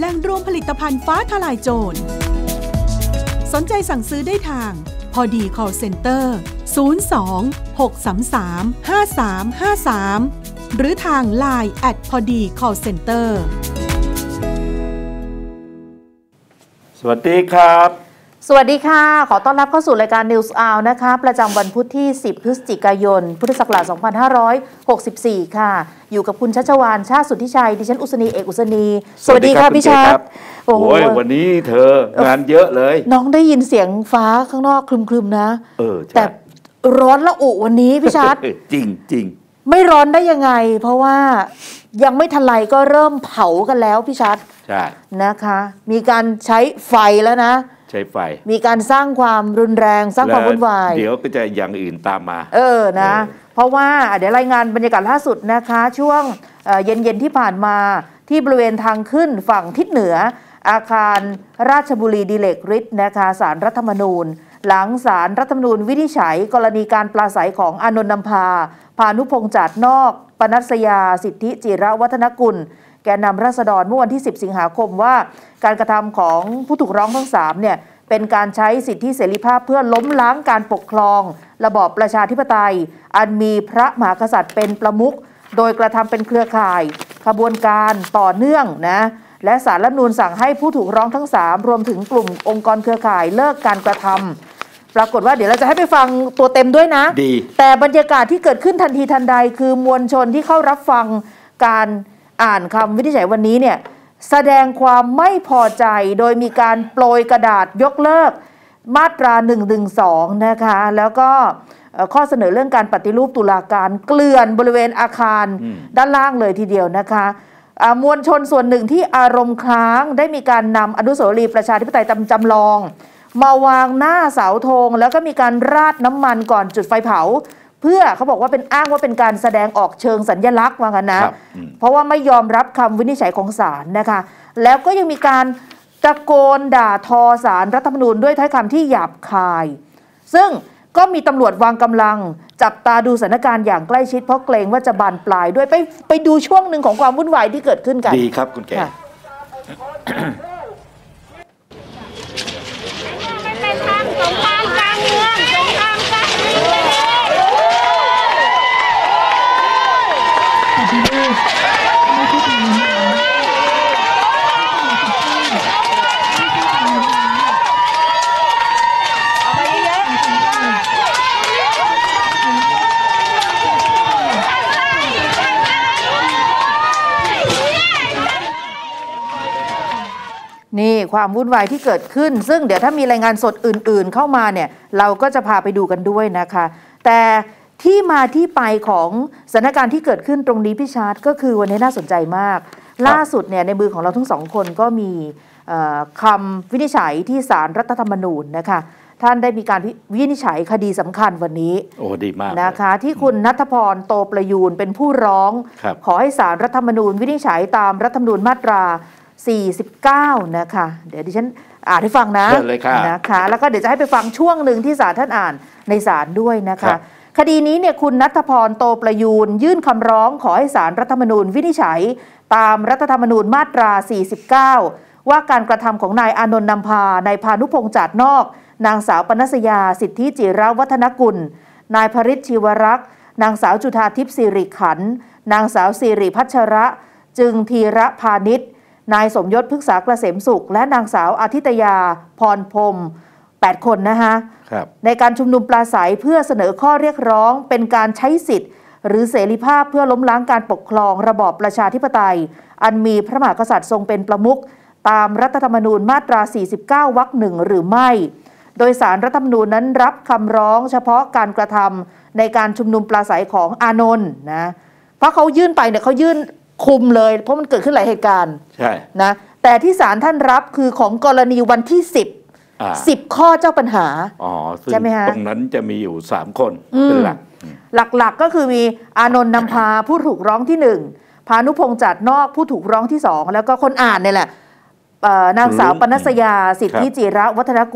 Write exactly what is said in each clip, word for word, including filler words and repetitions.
แหล่งรวมผลิตภัณฑ์ฟ้าทลายโจรสนใจสั่งซื้อได้ทางพอดี call center ศูนย์ สอง หก สาม สาม ห้า สาม ห้า สามหรือทาง ไลน์ แอท พอดี call center สวัสดีครับสวัสดีค่ะขอต้อนรับเข้าสู่รายการ News Hour นะคะประจำวันพุธที่สิบพฤศจิกายนพุทธศักราชสองพันห้าร้อยหกสิบสี่ค่ะอยู่กับคุณชัชวาลชาติสุทธิชัยดิฉันอุศนีเอกอุศนีสวัสดีค่ะพี่ชัดโอ้ยวันนี้เธองานเยอะเลยน้องได้ยินเสียงฟ้าข้างนอกครึมๆนะเออแต่ร้อนละอุวันนี้พี่ชัดจริงจริงไม่ร้อนได้ยังไงเพราะว่ายังไม่ทันไรก็เริ่มเผากันแล้วพี่ชัดใช่นะคะมีการใช้ไฟแล้วนะใช้ไฟมีการสร้างความรุนแรงสร้างความวุ่นวายเดี๋ยวก็จะอย่างอื่นตามมาเออนะเพราะว่าเดี๋ยวรายงานบรรยากาศล่าสุดนะคะช่วงเย็นๆที่ผ่านมาที่บริเวณทางขึ้นฝั่งทิศเหนืออาคารราชบุรีดิเลกฤทธิ์นะคะศาลรัฐธรรมนูญหลังศาลรัฐธรรมนูญวินิจฉัยกรณีการปราศัยของอานนท์นำพาพานุพงษ์จัดนอกปนัสยาสิทธิจิรวัฒนกุลแกนนำราษฎรเมื่อวันที่สิบสิงหาคมว่าการกระทำของผู้ถูกร้องทั้งสามเนี่ยเป็นการใช้สิทธิเสรีภาพเพื่อล้มล้างการปกครองระบอบประชาธิปไตยอันมีพระมหากษัตริย์เป็นประมุขโดยกระทำเป็นเครือข่ายขบวนการต่อเนื่องนะและศาลรัฐธรรมนูญสั่งให้ผู้ถูกร้องทั้งสามรวมถึงกลุ่มองค์กรเครือข่ายเลิกการกระทำปรากฏว่าเดี๋ยวเราจะให้ไปฟังตัวเต็มด้วยนะดีแต่บรรยากาศที่เกิดขึ้นทันทีทันใดคือมวลชนที่เข้ารับฟังการอ่านคำวินิจฉัยวันนี้เนี่ยแสดงความไม่พอใจโดยมีการโปรยกระดาษยกเลิกมาตราหนึ่งหนึ่งสองนะคะแล้วก็ข้อเสนอเรื่องการปฏิรูปตุลาการเกลื่อนบริเวณอาคารด้านล่างเลยทีเดียวนะคะมวลชนส่วนหนึ่งที่อารมณ์ค้างได้มีการนำอนุสาวรีย์ประชาธิปไตยจำลองมาวางหน้าเสาธงแล้วก็มีการราดน้ำมันก่อนจุดไฟเผาเพื่อเขาบอกว่าเป็นอ้างว่าเป็นการแสดงออกเชิงสัญลักษณ์ว่างั้นนะเพราะว่าไม่ยอมรับคำวินิจฉัยของศาลนะคะแล้วก็ยังมีการตะโกนด่าทอศาลรัฐธรรมนูญด้วยถ้อยคำที่หยาบคายซึ่งก็มีตำรวจวางกำลังจับตาดูสถานการณ์อย่างใกล้ชิดเพราะเกรงว่าจะบานปลายด้วยไปไปดูช่วงหนึ่งของความวุ่นวายที่เกิดขึ้นกันดีครับคุณแกมันเป็นทางสงครามกลางเมืองสงครามกลางเมืองนี่ความวุ่นวายที่เกิดขึ้นซึ่งเดี๋ยวถ้ามีรายงานสดอื่นๆเข้ามาเนี่ยเราก็จะพาไปดูกันด้วยนะคะแต่ที่มาที่ไปของสถานการณ์ที่เกิดขึ้นตรงนี้พี่ชาร์ตก็คือวันนี้น่าสนใจมากล่าสุดเนี่ยในมือของเราทั้งสองคนก็มีคำวินิจฉัยที่ศาลรัฐธรรมนูญนะคะท่านได้มีการวินิจฉัยคดีสำคัญวันนี้โอ้ดีมากนะคะที่คุณณัฐพรโตประยูนเป็นผู้ร้องขอให้ศาลรัฐธรรมนูญวินิจฉัยตามรัฐธรรมนูญมาตราสี่สิบเก้านะคะเดี๋ยวดิฉันอ่านให้ฟังนะนะคะแล้วก็เดี๋ยวจะให้ไปฟังช่วงหนึ่งที่ศาลท่านอ่านในศาลด้วยนะคะคดีนี้เนี่ยคุณณัฐพรโตประยูนยื่นคำร้องขอให้ศาลรัฐธรรมนูญวินิจฉัยตามรัฐธรรมนูญมาตราสี่สิบเก้าว่าการกระทำของนายอานนท์นำพานายพานุพงษ์จัดนอกนางสาวปนัสยาสิทธิจิรวัฒนกุลนายภริชชีวรักษ์นางสาวจุฑาทิพย์สิริขันธ์นางสาวสิริพัชระจึงธีระพานิชนายสมยศพฤกษาเกษมสุขและนางสาวอาทิตยาพรพรมแปดคนนะคะในการชุมนุมปราศัยเพื่อเสนอข้อเรียกร้องเป็นการใช้สิทธิ์หรือเสรีภาพเพื่อล้มล้างการปกครองระบอบประชาธิปไตยอันมีพระมหากษัตริย์ทรงเป็นประมุขตามรัฐธรรมนูญมาตราสี่สิบเก้าวรรคหนึ่งหรือไม่โดยศาลรัฐธรรมนูญนั้นรับคำร้องเฉพาะการกระทำในการชุมนุมปราศัยของอานนท์นะเพราะเขายื่นไปเนี่ยเขายื่นคุมเลยเพราะมันเกิดขึ้นหลายเหตุการณ์ใช่นะแต่ที่ศาลท่านรับคือของกรณีวันที่สิบ สิบข้อเจ้าปัญหาอ๋อใช่ไหมฮะตรงนั้นจะมีอยู่สามคนเป็นหลักหลักๆก็คือมีอานนท์นำพาผู้ถูกร้องที่หนึ่งพานุพงษ์จัดนอกผู้ถูกร้องที่สองแล้วก็คนอ่านเนี่ยแหละนางสาวปนัสยาสิทธิจิรวัฒนกุล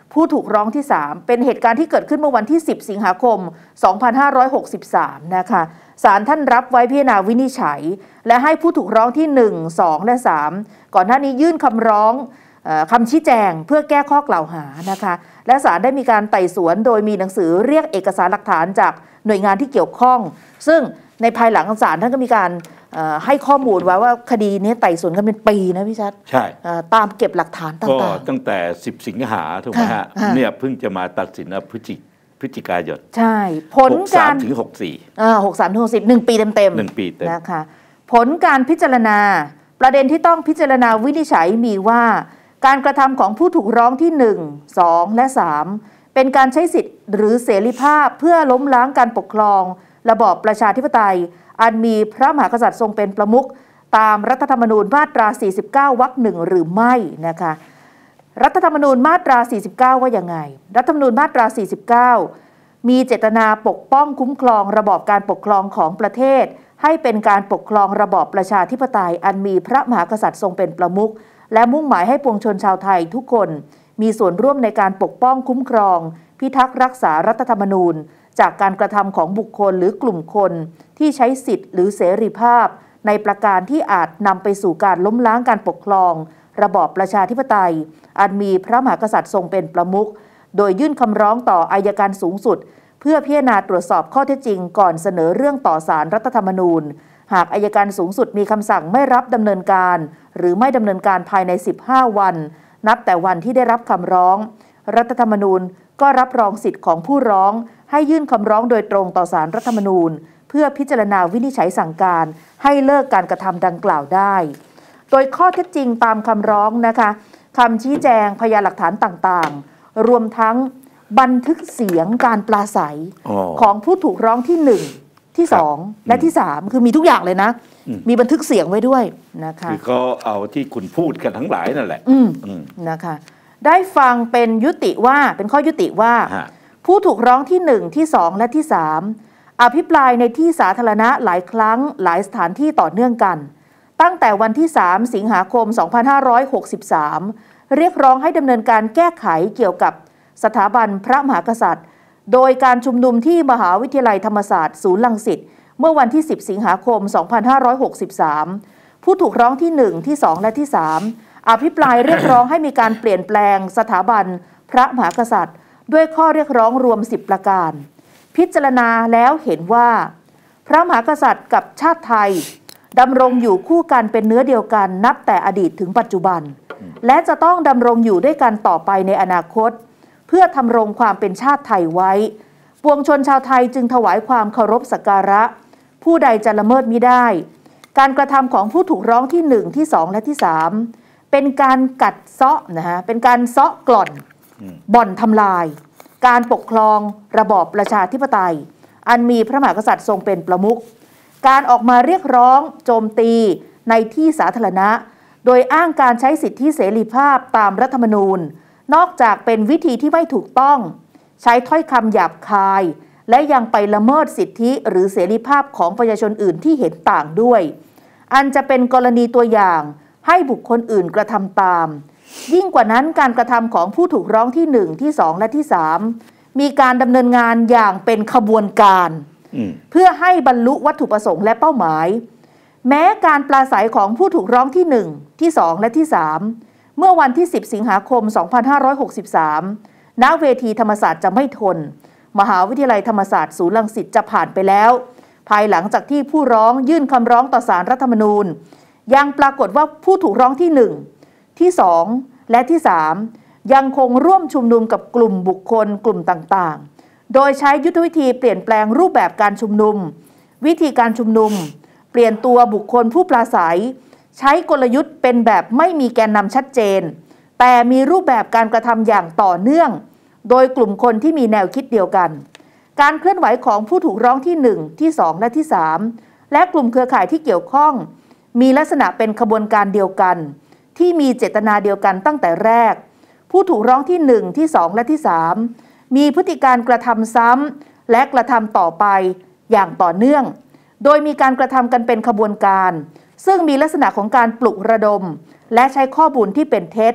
ผู้ถูกร้องที่สามเป็นเหตุการณ์ที่เกิดขึ้นเมื่อวันที่สิบสิงหาคมสองพันห้าร้อยหกสิบสามนะคะศาลท่านรับไว้พิจารณาวินิจฉัยและให้ผู้ถูกร้องที่หนึ่ง สองและสามก่อนหน้านี้ยื่นคำร้องคำชี้แจงเพื่อแก้ข้อกล่าวหานะคะและศาลได้มีการไต่สวนโดยมีหนังสือเรียกเอกสารหลักฐานจากหน่วยงานที่เกี่ยวข้องซึ่งในภายหลังศาลท่านก็มีการให้ข้อมูลไว้ว่าคดีนี้ไต่สวนกันเป็นปีนะพี่ชัดใช่ตามเก็บหลักฐานต่างๆก็ตั้งแต่สิบสิงหาถูกไหมฮะเนี่ยเพิ่งจะมาตัดสินพฤศจิพฤศจิกายนใช่ผลการถึงหกสี่อ่าหกสามถึงหกสิบหนึ่งปีเต็มเต็มหนึ่งปีเต็มนะคะผลการพิจารณาประเด็นที่ต้องพิจารณาวินิจฉัยมีว่าการกระทำของผู้ถูกร้องที่หนึ่ง สองและสามเป็นการใช้สิทธิ์หรือเสรีภาพเพื่อล้มล้างการปกครองระบอบประชาธิปไตยอันมีพระมหากษัตริย์ทรงเป็นประมุขตามรัฐธรรมนูญมาตราสี่สิบเก้าวรรคหนึ่งหรือไม่นะคะรัฐธรรมนูญมาตราสี่สิบเก้าว่ายังไงรัฐธรรมนูญมาตราสี่สิบเก้ามีเจตนาปกป้องคุ้มครองระบอบการปกครองของประเทศให้เป็นการปกครองระบอบประชาธิปไตยอันมีพระมหากษัตริย์ทรงเป็นประมุขและมุ่งหมายให้ปวงชนชาวไทยทุกคนมีส่วนร่วมในการปกป้องคุ้มครองพิทักษ์รักษารัฐธรรมนูญจากการกระทำของบุคคลหรือกลุ่มคนที่ใช้สิทธิ์หรือเสรีภาพในประการที่อาจนำไปสู่การล้มล้างการปกครองระบอบประชาธิปไตยอันมีพระมหากษัตริย์ทรงเป็นประมุขโดยยื่นคำร้องต่ออัยการสูงสุดเพื่อพิจารณาตรวจสอบข้อเท็จจริงก่อนเสนอเรื่องต่อศาลรัฐธรรมนูญหากอัยการสูงสุดมีคำสั่งไม่รับดำเนินการหรือไม่ดำเนินการภายในสิบห้าวันนับแต่วันที่ได้รับคำร้องรัฐธรรมนูญก็รับรองสิทธิ์ของผู้ร้องให้ยื่นคำร้องโดยตรงต่อศาลรัฐธรรมนูญเพื่อพิจารณาวินิจฉัยสั่งการให้เลิกการกระทำดังกล่าวได้โดยข้อเท็จจริงตามคำร้องนะคะคำชี้แจงพยานหลักฐานต่างๆรวมทั้งบันทึกเสียงการปราศัยของผู้ถูกร้องที่หนึ่งที่สองและที่สามคือมีทุกอย่างเลยนะมีบันทึกเสียงไว้ด้วยนะคะคือก็เอาที่คุณพูดกันทั้งหลายนั่นแหละนะคะได้ฟังเป็นยุติว่าเป็นข้อยุติว่าผู้ถูกร้องที่หนึ่งที่สองและที่สามอภิปรายในที่สาธารณะหลายครั้งหลายสถานที่ต่อเนื่องกันตั้งแต่วันที่สามสิงหาคมสองพันห้าร้อยหกสิบสามเรียกร้องให้ดำเนินการแก้ไขเกี่ยวกับสถาบันพระมหากษัตริย์โดยการชุมนุมที่มหาวิทยาลัยธรรมศาสตร์ศูนย์รังสิตเมื่อวันที่สิบสิงหาคมสองพันห้าร้อยหกสิบสามผู้ถูกร้องที่หนึ่งที่สองและที่สามอภิปรายเรียกร้องให้มีการเปลี่ยนแปลงสถาบันพระมหากษัตริย์ด้วยข้อเรียกร้องรวมสิบประการพิจารณาแล้วเห็นว่าพระมหากษัตริย์กับชาติไทยดำรงอยู่คู่กันเป็นเนื้อเดียวกันนับแต่อดีตถึงปัจจุบันและจะต้องดำรงอยู่ด้วยกันต่อไปในอนาคตเพื่อทำรงความเป็นชาติไทยไว้ปวงชนชาวไทยจึงถวายความเคารพสักการะผู้ใดจะละเมิดมิได้การกระทำของผู้ถูกร้องที่หนึ่งที่สองและที่สามเป็นการกัดเซาะนะฮะเป็นการเซาะกล่อนบ่อนทำลายการปกครองระบอบประชาธิปไตยอันมีพระมหากษัตริย์ทรงเป็นประมุขการออกมาเรียกร้องโจมตีในที่สาธารณะโดยอ้างการใช้สิทธิเสรีภาพตามรัฐธรรมนูญนอกจากเป็นวิธีที่ไม่ถูกต้องใช้ถ้อยคำหยาบคายและยังไปละเมิดสิทธิหรือเสรีภาพของประชาชนอื่นที่เห็นต่างด้วยอันจะเป็นกรณีตัวอย่างให้บุคคลอื่นกระทำตามยิ่งกว่านั้นการกระทำของผู้ถูกร้องที่หนึ่งที่สองและที่สามมีการดำเนินงานอย่างเป็นขบวนการเพื่อให้บรรลุวัตถุประสงค์และเป้าหมายแม้การปราศัยของผู้ถูกร้องที่หนึ่งที่สองและที่สามเมื่อวันที่สิบสิงหาคมสองพันห้าร้อยหกสิบสามณเวทีธรรมศาสตร์จะไม่ทนมหาวิทยาลัยธรรมศาสตร์ศูนย์รังสิตจะผ่านไปแล้วภายหลังจากที่ผู้ร้องยื่นคำร้องต่อศาลรัฐธรรมนูญยังปรากฏว่าผู้ถูกร้องที่หนึ่งที่สองและที่สามยังคงร่วมชุมนุมกับกลุ่มบุคคลกลุ่มต่างๆโดยใช้ยุทธวิธีเปลี่ยนแปลงรูปแบบการชุมนุมวิธีการชุมนุมเปลี่ยนตัวบุคคลผู้ปราศัยใช้กลยุทธ์เป็นแบบไม่มีแกนนำชัดเจนแต่มีรูปแบบการกระทำอย่างต่อเนื่องโดยกลุ่มคนที่มีแนวคิดเดียวกันการเคลื่อนไหวของผู้ถูกร้องที่หนึ่งที่สองและที่สามและกลุ่มเครือข่ายที่เกี่ยวข้องมีลักษณะเป็นขบวนการเดียวกันที่มีเจตนาเดียวกันตั้งแต่แรกผู้ถูกร้องที่หนึ่งที่สองและที่สามมีพฤติการกระทำซ้ำและกระทำต่อไปอย่างต่อเนื่องโดยมีการกระทำกันเป็นขบวนการซึ่งมีลักษณะของการปลุกระดมและใช้ข้อมูลที่เป็นเท็จ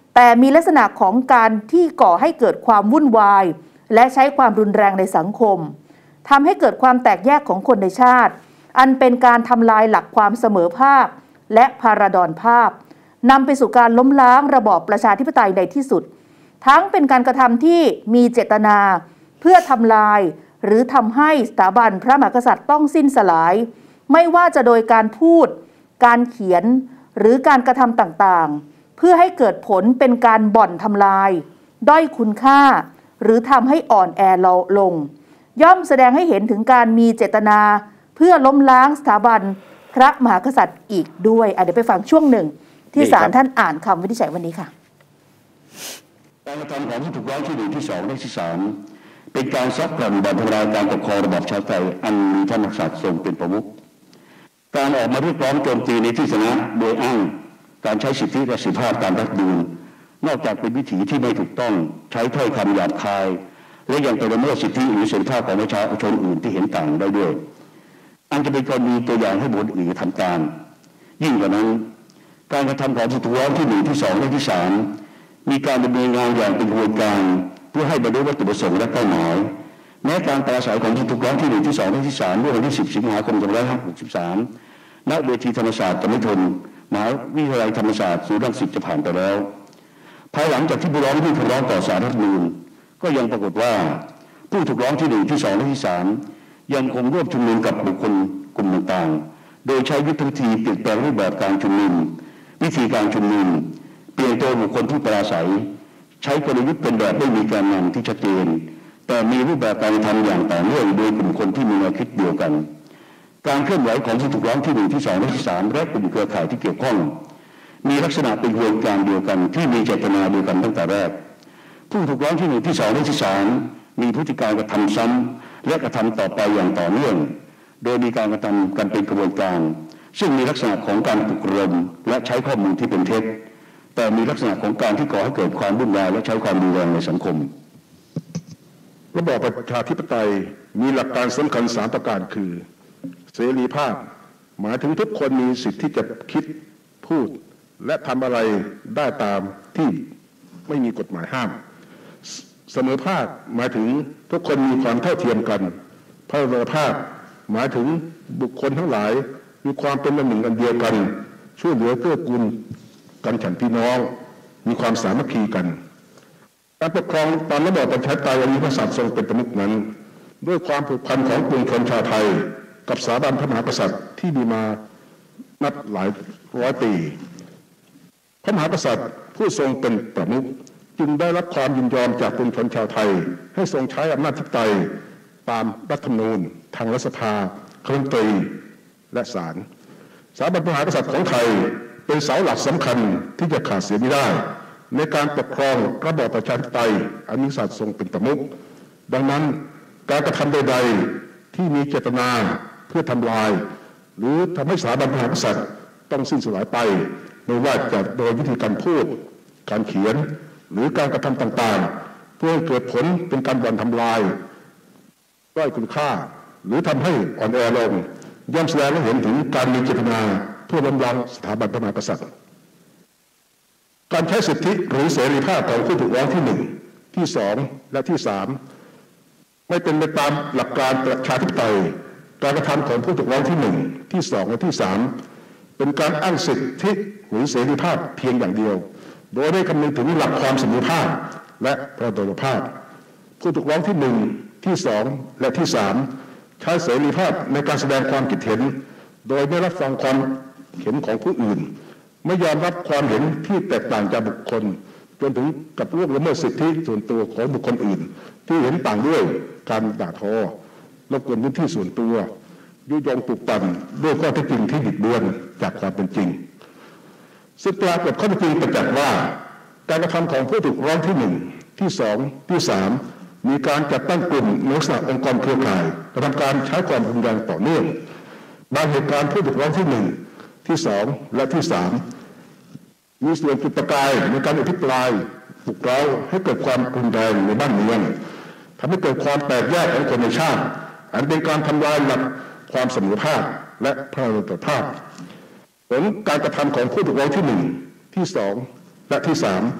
แต่มีลักษณะของการที่ก่อให้เกิดความวุ่นวายและใช้ความรุนแรงในสังคมทำให้เกิดความแตกแยกของคนในชาติอันเป็นการทำลายหลักความเสมอภาคและพาราดอนภาพนำไปสู่การล้มล้างระบอบประชาธิปไตยในที่สุดทั้งเป็นการกระทำที่มีเจตนาเพื่อทำลายหรือทำให้สถาบันพระมหากษัตริย์ต้องสิ้นสลายไม่ว่าจะโดยการพูดการเขียนหรือการกระทำต่างๆเพื่อให้เกิดผลเป็นการบ่อนทำลายด้อยคุณค่าหรือทำให้อ่อนแอลงย่อมแสดงให้เห็นถึงการมีเจตนาเพื่อล้มล้างสถาบันพระมหากษัตริย์อีกด้วยเดี๋ยวไปฟังช่วงหนึ่งที่ศาลท่านอ่านคำวินิจฉัยวันนี้ค่ะการกระทำของผู้ถูกร้องที่หนึ่งที่สองและที่สามเป็นการซักกลั่นบ่อนทำลายการปกครองระบอบประชาธิปไตยอันมีพระมหากษัตริย์ทรงเป็นประมุขการออกมาเรียกร้องโจมตีในที่สาธารณะโดยอ้างการใช้สิทธิและเสรีภาพตามรัฐธรรมนูญนอกจากเป็นวิถีที่ไม่ถูกต้องใช้ถ้อยคำหยาบคายและยังไปละเมิดสิทธิหรือเสรีภาพของประชาชนอื่นที่เห็นต่างได้ด้วยอันจะเป็นกรณีตัวอย่างให้บุคคลอื่นทำตามยิ่งกว่านั้นการกระทำของผู้ถูกร้องที่หนึ่งที่สองและที่สามมีการดำเนินงานอย่างเป็นกระบวนการเพื่อให้บรรลุวัตถุประสงค์และเป้าหมายแม้การปราศัยของผู้ถูกร้องที่หนึ่งที่สองและที่สามเมื่อวันที่สิบสิงหาคมสองพันห้าร้อยหกสิบสามณเวทีธรรมศาสตร์กมลมหาวิทยาลัยธรรมศาสตร์ศูนย์รังสิตจะผ่านไปแล้วภายหลังจากที่ผู้ร้องยื่นคำร้องต่อศาลรัฐธรรมนูญก็ยังปรากฏว่าผู้ถูกร้องที่หนึ่งที่สองและที่สามยังคงร่วมชุมนุมกับบุคคลกลุ่มต่างๆโดยใช้ยุทธวิธีเปลี่ยนแปลงรูปแบบการชุมนุมวิธีการชุมนุมเปลี่ยนตัวบุคคลผู้ปราศัยใช้กลยุทธ์เป็นแบบไม่มีการนำที่ชัดเจนแต่มีรูปแบบการทำอย่างต่อเนื่องโดยกลุ่มคนที่มีแนวคิดเดียวกันการเคลื่อนไหวของผู้ถูกร้องที่หนึ่งที่สองและที่สามและกลุ่มเครือข่ายที่เกี่ยวข้องมีลักษณะเป็นขบวนการเดียวกันที่มีเจตนาเดียวกันตั้งแต่แรกผู้ถูกร้องที่หนึ่งที่สองและที่สามมีพฤติการกระทำซ้ำและกระทำต่อไปอย่างต่อเนื่องโดยมีการกระทำกันเป็นกระบวนการซึ่งมีลักษณะของการปลุกระดมและใช้ข้อมูลที่เป็นเท็จแต่มีลักษณะของการที่ก่อให้เกิดความวุ่นวายและใช้ความรุนแรงในสังคมระบอบประชาธิปไตยมีหลักการสำคัญสามประการคือเสรีภาพหมายถึงทุกคนมีสิทธิ์ที่จะคิดพูดและทำอะไรได้ตามที่ไม่มีกฎหมายห้ามเสมอภาคหมายถึงทุกคนมีความเท่าเทียมกันพหุภาพหมายถึงบุคคลทั้งหลายมีความเป็นอันหนึ่งอันเดียวกันช่วยเหลือเกื้อกูลกันฉันพี่น้องมีความสามัคคีกันการปกครองตามระบอบประชาธิปไตยอันมีพระมหากษัตริย์ทรงเป็นประมุขนั้นด้วยความผูกพันของปวงชนชาวไทยกับสถาบันพระมหากษัตริย์ที่มีมานับหลายร้อยปีพระมหากษัตริย์ผู้ทรงเป็นประมุขจึงได้รับความยินยอมจากปวงชนชาวไทยให้ทรงใช้อำนาจอธิปไตยตามรัฐธรรมนูญทางรัฐสภาคณะรัฐมนตรีและศาลสถาบันพระมหากษัตริย์ของไทยเป็นเสาหลักสำคัญที่จะขาดเสียไม่ได้ในการปกครองระบอบประชาธิปไตยอันมีกษัตริย์ทรงเป็นประมุขดังนั้นการกระทำใดๆที่มีเจตนาเพื่อทำลายหรือทำให้สถาบันพระมหากษัตริย์ต้องสิ้นสลายไปไม่ว่าจะโดยวิธีการพูดการเขียนหรือการกระทำต่างๆเพื่อให้เกิดผลเป็นการบ่อนทำลายด้อยคุณค่าหรือทำให้อ่อนแอลงย่อมแสดงให้เห็นถึงการมีเจตนาเพื่อล้มล้างสถาบันพระมหากษัตริย์การใช้สิทธิหรือเสรีภาพของผู้ถูกร้องที่หนึ่งที่สองและที่สามไม่เป็นไปตามหลักการประชาธิปไตยการกระทำของผู้ถูกร้องที่หนึ่งที่สองและที่สามเป็นการอ้างสิทธิหรือเสรีภาพเพียงอย่างเดียวโดยได้คำนึงถึงหลักความเสมอภาคและพระดลภาพผู้ถูกร้องที่หนึ่งที่สองและที่สามใช้เสรีภาพในการแสดงความคิดเห็นโดยไม่รับฟังความเห็นของผู้อื่นไม่ยอมรับความเห็นที่แตกต่างจากบุคคลจนถึงกับล่วงละเมิดสิทธิส่วนตัวของบุคคลอื่นที่เห็นต่างด้วยการด่าทอรบกวนพื้นที่ส่วนตัวยุยงปลุกปั่นด้วยข้อเท็จจริงที่บิดเบือนจากความเป็นจริงซึ่งปรากฏข้อเท็จจริงประจักษ์ว่าการกระทำของผู้ถูกร้องที่หนึ่งที่สองที่สามมีการจัดตั้งกลุ่มในลักษณะองค์กรเครือข่ายกระทำการใช้ความรุนแรงต่อเนื่องบางเหตุการณ์ผู้ถูกร้องที่หนึ่งที่สองและที่สามมีส่วนจุดประกายในการอภิปรายปลุกเร้าให้เกิดความรุนแรงในบ้านเมืองทำให้เกิดความแตกแยกของคนในชาติอันเป็นการทำลายหลักความเสมอภาคและพหุภาพผลการกระทำของผู้ถูกร้องที่หนึ่งที่สองและที่สาม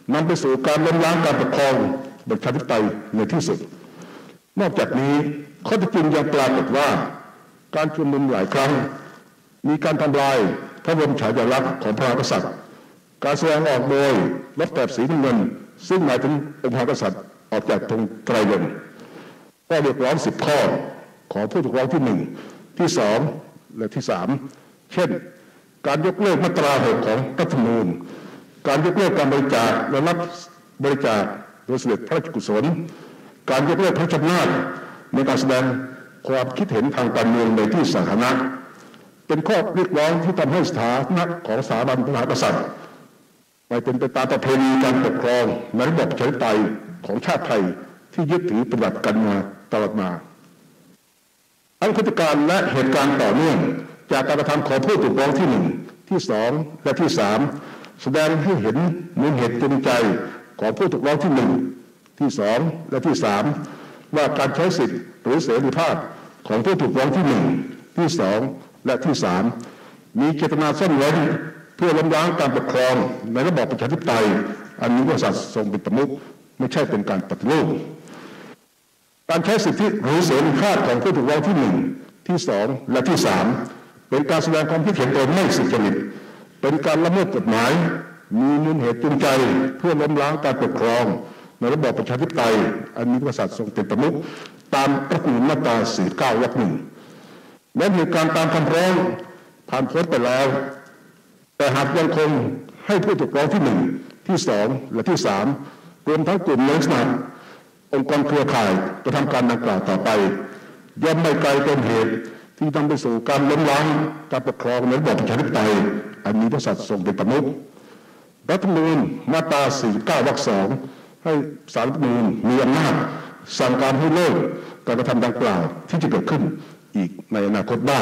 นำไปสู่การล้มล้างการปกครองประชาธิปไตยในที่สุดนอกจากนี้ข้อเท็จจริงยังปรากฏว่าการชุมนุมหลายครั้งมีการทำลายพระบรมฉายาลักษณ์ของพระมหากษัตริย์การแสดงออกโดยลดแบบสีน้ำเงินซึ่งหมายถึงองค์พระมหากษัตริย์ออกจากธงไตรรงค์ก็เรียกร้องสิบข้อของผู้ถูกร้องที่หนึ่งที่สองและที่สามเช่นการยกเลิกมาตราหกของรัฐธรรมนูญการยกเลิกการบริจาคและรับบริจาคโดยเสด็จพระราชกุศลการยกเลิกพระราชอำนาจในการแสดงความคิดเห็นทางการเมืองในที่สาธารณะเป็นข้อเรียกร้องที่ทำให้สถานะของสถาบันพระมหากษัตริย์ไปเป็นไปตามประเพณีการปกครองในระบอบประชาธิปไตยของชาติไทยที่ยึดถือปฏิบัติกันมาตลอดมาทั้งพฤติการและเหตุการณ์ต่อเนื่องจากการกระทำของผู้ถูกร้องที่หนึ่งที่สองและที่สามแสดงให้เห็นมูลเหตุจูงใจของผู้ถูกร้องที่หนึ่งที่สองและที่สามว่าการใช้สิทธิหรือเสรีภาพของผู้ถูกร้องที่หนึ่งที่สองและที่สามมีเจตนาซ่อนเร้นเพื่อล้มล้างการปกครองในระบอบประชาธิปไตยอันมีพระมหากษัตริย์ทรงเป็นประมุขไม่ใช่เป็นการปฏิรูปการใช้สิทธิหรือเสรีภาพของผู้ถูกร้องที่หนึ่งที่สองและที่สามเป็นการแสดงความคิดเห็นโดยไม่สุจริตเป็นการละเมิดกฎหมายมีมูลเหตุจูงใจเพื่อล้มล้างการปกครองในระบอบประชาธิปไตยอันมีพระมหากษัตริย์ทรงเป็นประมุขตามรัฐธรรมนูญมาตราสี่สิบเก้าวรรคหนึ่งแม้เหตุการณ์ตามคำร้องผ่านพ้นไปแล้วแต่หากยังคงให้ผู้ถูกร้องที่หนึ่งที่สองและที่สามรวมทั้งกลุ่มในลักษณะองค์กรเครือข่ายกระทำการดังกล่าวต่อไปย่อมไม่ไกลเป็นเหตุที่นำไปสู่การล้มล้างการปกครองในระบอบประชาธิปไตยอันมีพระมหากษัตริย์ทรงเป็นประมุขรัฐธรรมนูญมาตราสี่สิบเก้าวรรคสองให้ศาลรัฐธรรมนูญมีอำนาจสั่งการให้เลิกการกระทำดังกล่าวที่จะเกิดขึ้นอีกในอนาคตได้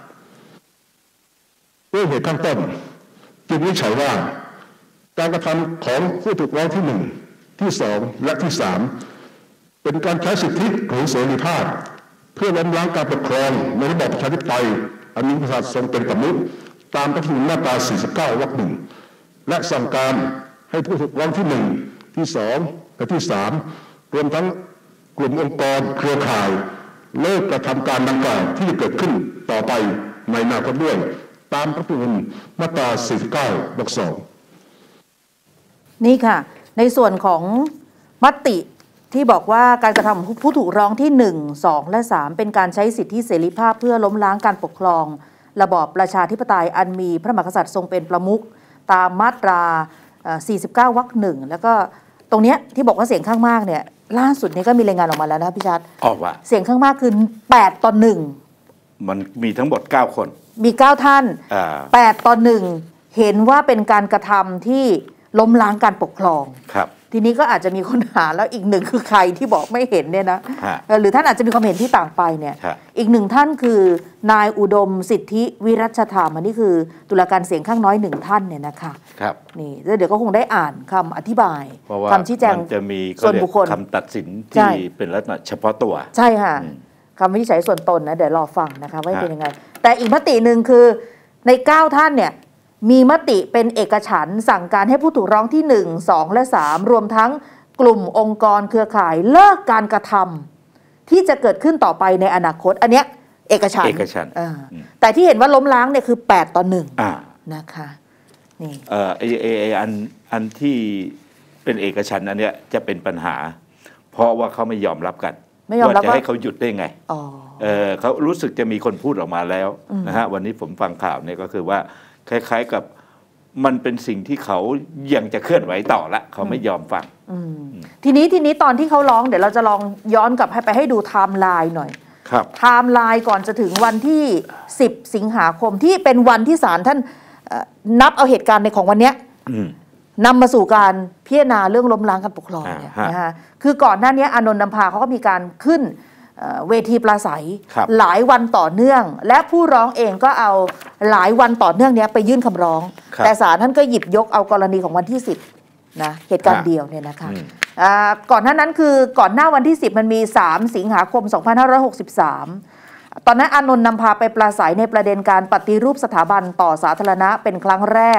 ด้วยเหตุข้างต้นจึงวินิจฉัยว่าการกระทำของผู้ถูกร้องที่หนึ่งที่สองและที่สามเป็นการใช้สิทธิหรือเสรีภาพเพื่อล้มล้างการปกครองในระบอบประชาธิปไตยอันมีพระมหากษัตริย์ทรงเป็นประมุขตามรัฐธรรมนูญมาตราสี่สิบเก้าวรรคหนึ่งและสั่งการให้ผู้ถูกร้องที่หนึ่งที่สองและที่สามรวมทั้งกลุ่มองค์กรเครือข่ายเลิกกระทำการดังกล่าวที่จะเกิดขึ้นต่อไปในอนาคตด้วยตามรัฐธรรมนูญมาตราสี่สิบเก้าวรรคสองนี่ค่ะในส่วนของมติที่บอกว่าการกระทำของผู้ถูกร้องที่หนึ่ง สองและสามเป็นการใช้สิทธิเสรีภาพเพื่อล้มล้างการปกครองระบอบประชาธิปไตยอันมีพระมหากษัตริย์ทรงเป็นประมุขตามมาตราสี่สิบเก้าวรรคหนึ่งแล้วก็ตรงเนี้ยที่บอกว่าเสียงข้างมากเนี่ยล่าสุดนี้ก็มีรายงานออกมาแล้วนะพี่ชัดออกว่าเสียงข้างมากคือแปดต่อหนึ่งมันมีทั้งหมดเก้าคนมีเก้าท่านแปดต่อหนึ่งเห็นว่าเป็นการกระทำที่ล้มล้างการปกครองครับทีนี้ก็อาจจะมีคนหาแล้วอีกหนึ่งคือใครที่บอกไม่เห็นเนี่ยนะหรือท่านอาจจะมีความเห็นที่ต่างไปเนี่ยอีกหนึ่งท่านคือนายอุดมสิทธิวิรัชธรรมอันนี้คือตุลาการเสียงข้างน้อยหนึ่งท่านเนี่ยนะคะครับนี่แล้วเดี๋ยวก็คงได้อ่านคำอธิบายคำชี้แจงจะมีส่วนบุคคลคำตัดสินที่เป็นลักษณะเฉพาะตัวใช่ค่ะคำวินิจฉัยส่วนตนนะเดี๋ยวรอฟังนะคะว่าเป็นยังไงแต่อีกมติหนึ่งคือในเก้าท่านเนี่ยมีมติเป็นเอกฉันท์สั่งการให้ผู้ถูกร้องที่หนึ่ง สองและสามรวมทั้งกลุ่มองค์กรเครือข่ายเลิกการกระทำที่จะเกิดขึ้นต่อไปในอนาคตอันเนี้ยเอกฉันท์เอกฉันท์แต่ที่เห็นว่าล้มล้างเนี่ยคือแปดต่อหนึ่งนะคะนี่เอ่อไอไอไออันอันที่เป็นเอกฉันท์อันเนี้ยจะเป็นปัญหาเพราะว่าเขาไม่ยอมรับกันว่าจะให้เขาหยุดได้ไงเออเขารู้สึกจะมีคนพูดออกมาแล้วนะฮะวันนี้ผมฟังข่าวเนี่ยก็คือว่าคล้ายๆกับมันเป็นสิ่งที่เขายังจะเคลื่อนไหวต่อละเขาไม่ยอมฟังทีนี้ทีนี้ตอนที่เขาร้องเดี๋ยวเราจะลองย้อนกลับให้ไปให้ดูไทม์ไลน์หน่อยครับไทม์ไลน์ก่อนจะถึงวันที่สิบสิงหาคมที่เป็นวันที่ศาลท่านนับเอาเหตุการณ์ในของวันนี้นำมาสู่การพิจารณาเรื่องล้มล้างการปกครองเนี่ยนะคะคือก่อนหน้านี้อานนท์นำพาเขาก็มีการขึ้นเวทีปราศัยหลายวันต่อเนื่องและผู้ร้องเองก็เอาหลายวันต่อเนื่องนี้ไปยื่นคำร้องแต่ศาลท่านก็หยิบยกเอากรณีของวันที่สิบนะเหตุการณ์เดียวเนี่ยนะคะก่อนหน้านั้นคือก่อนหน้าวันที่สิบมันมีสามสิงหาคมสองพันห้าร้อยหกสิบสามตอนนั้นอานนท์นำพาไปปราศัยในประเด็นการปฏิรูปสถาบันต่อสาธารณะเป็นครั้งแรก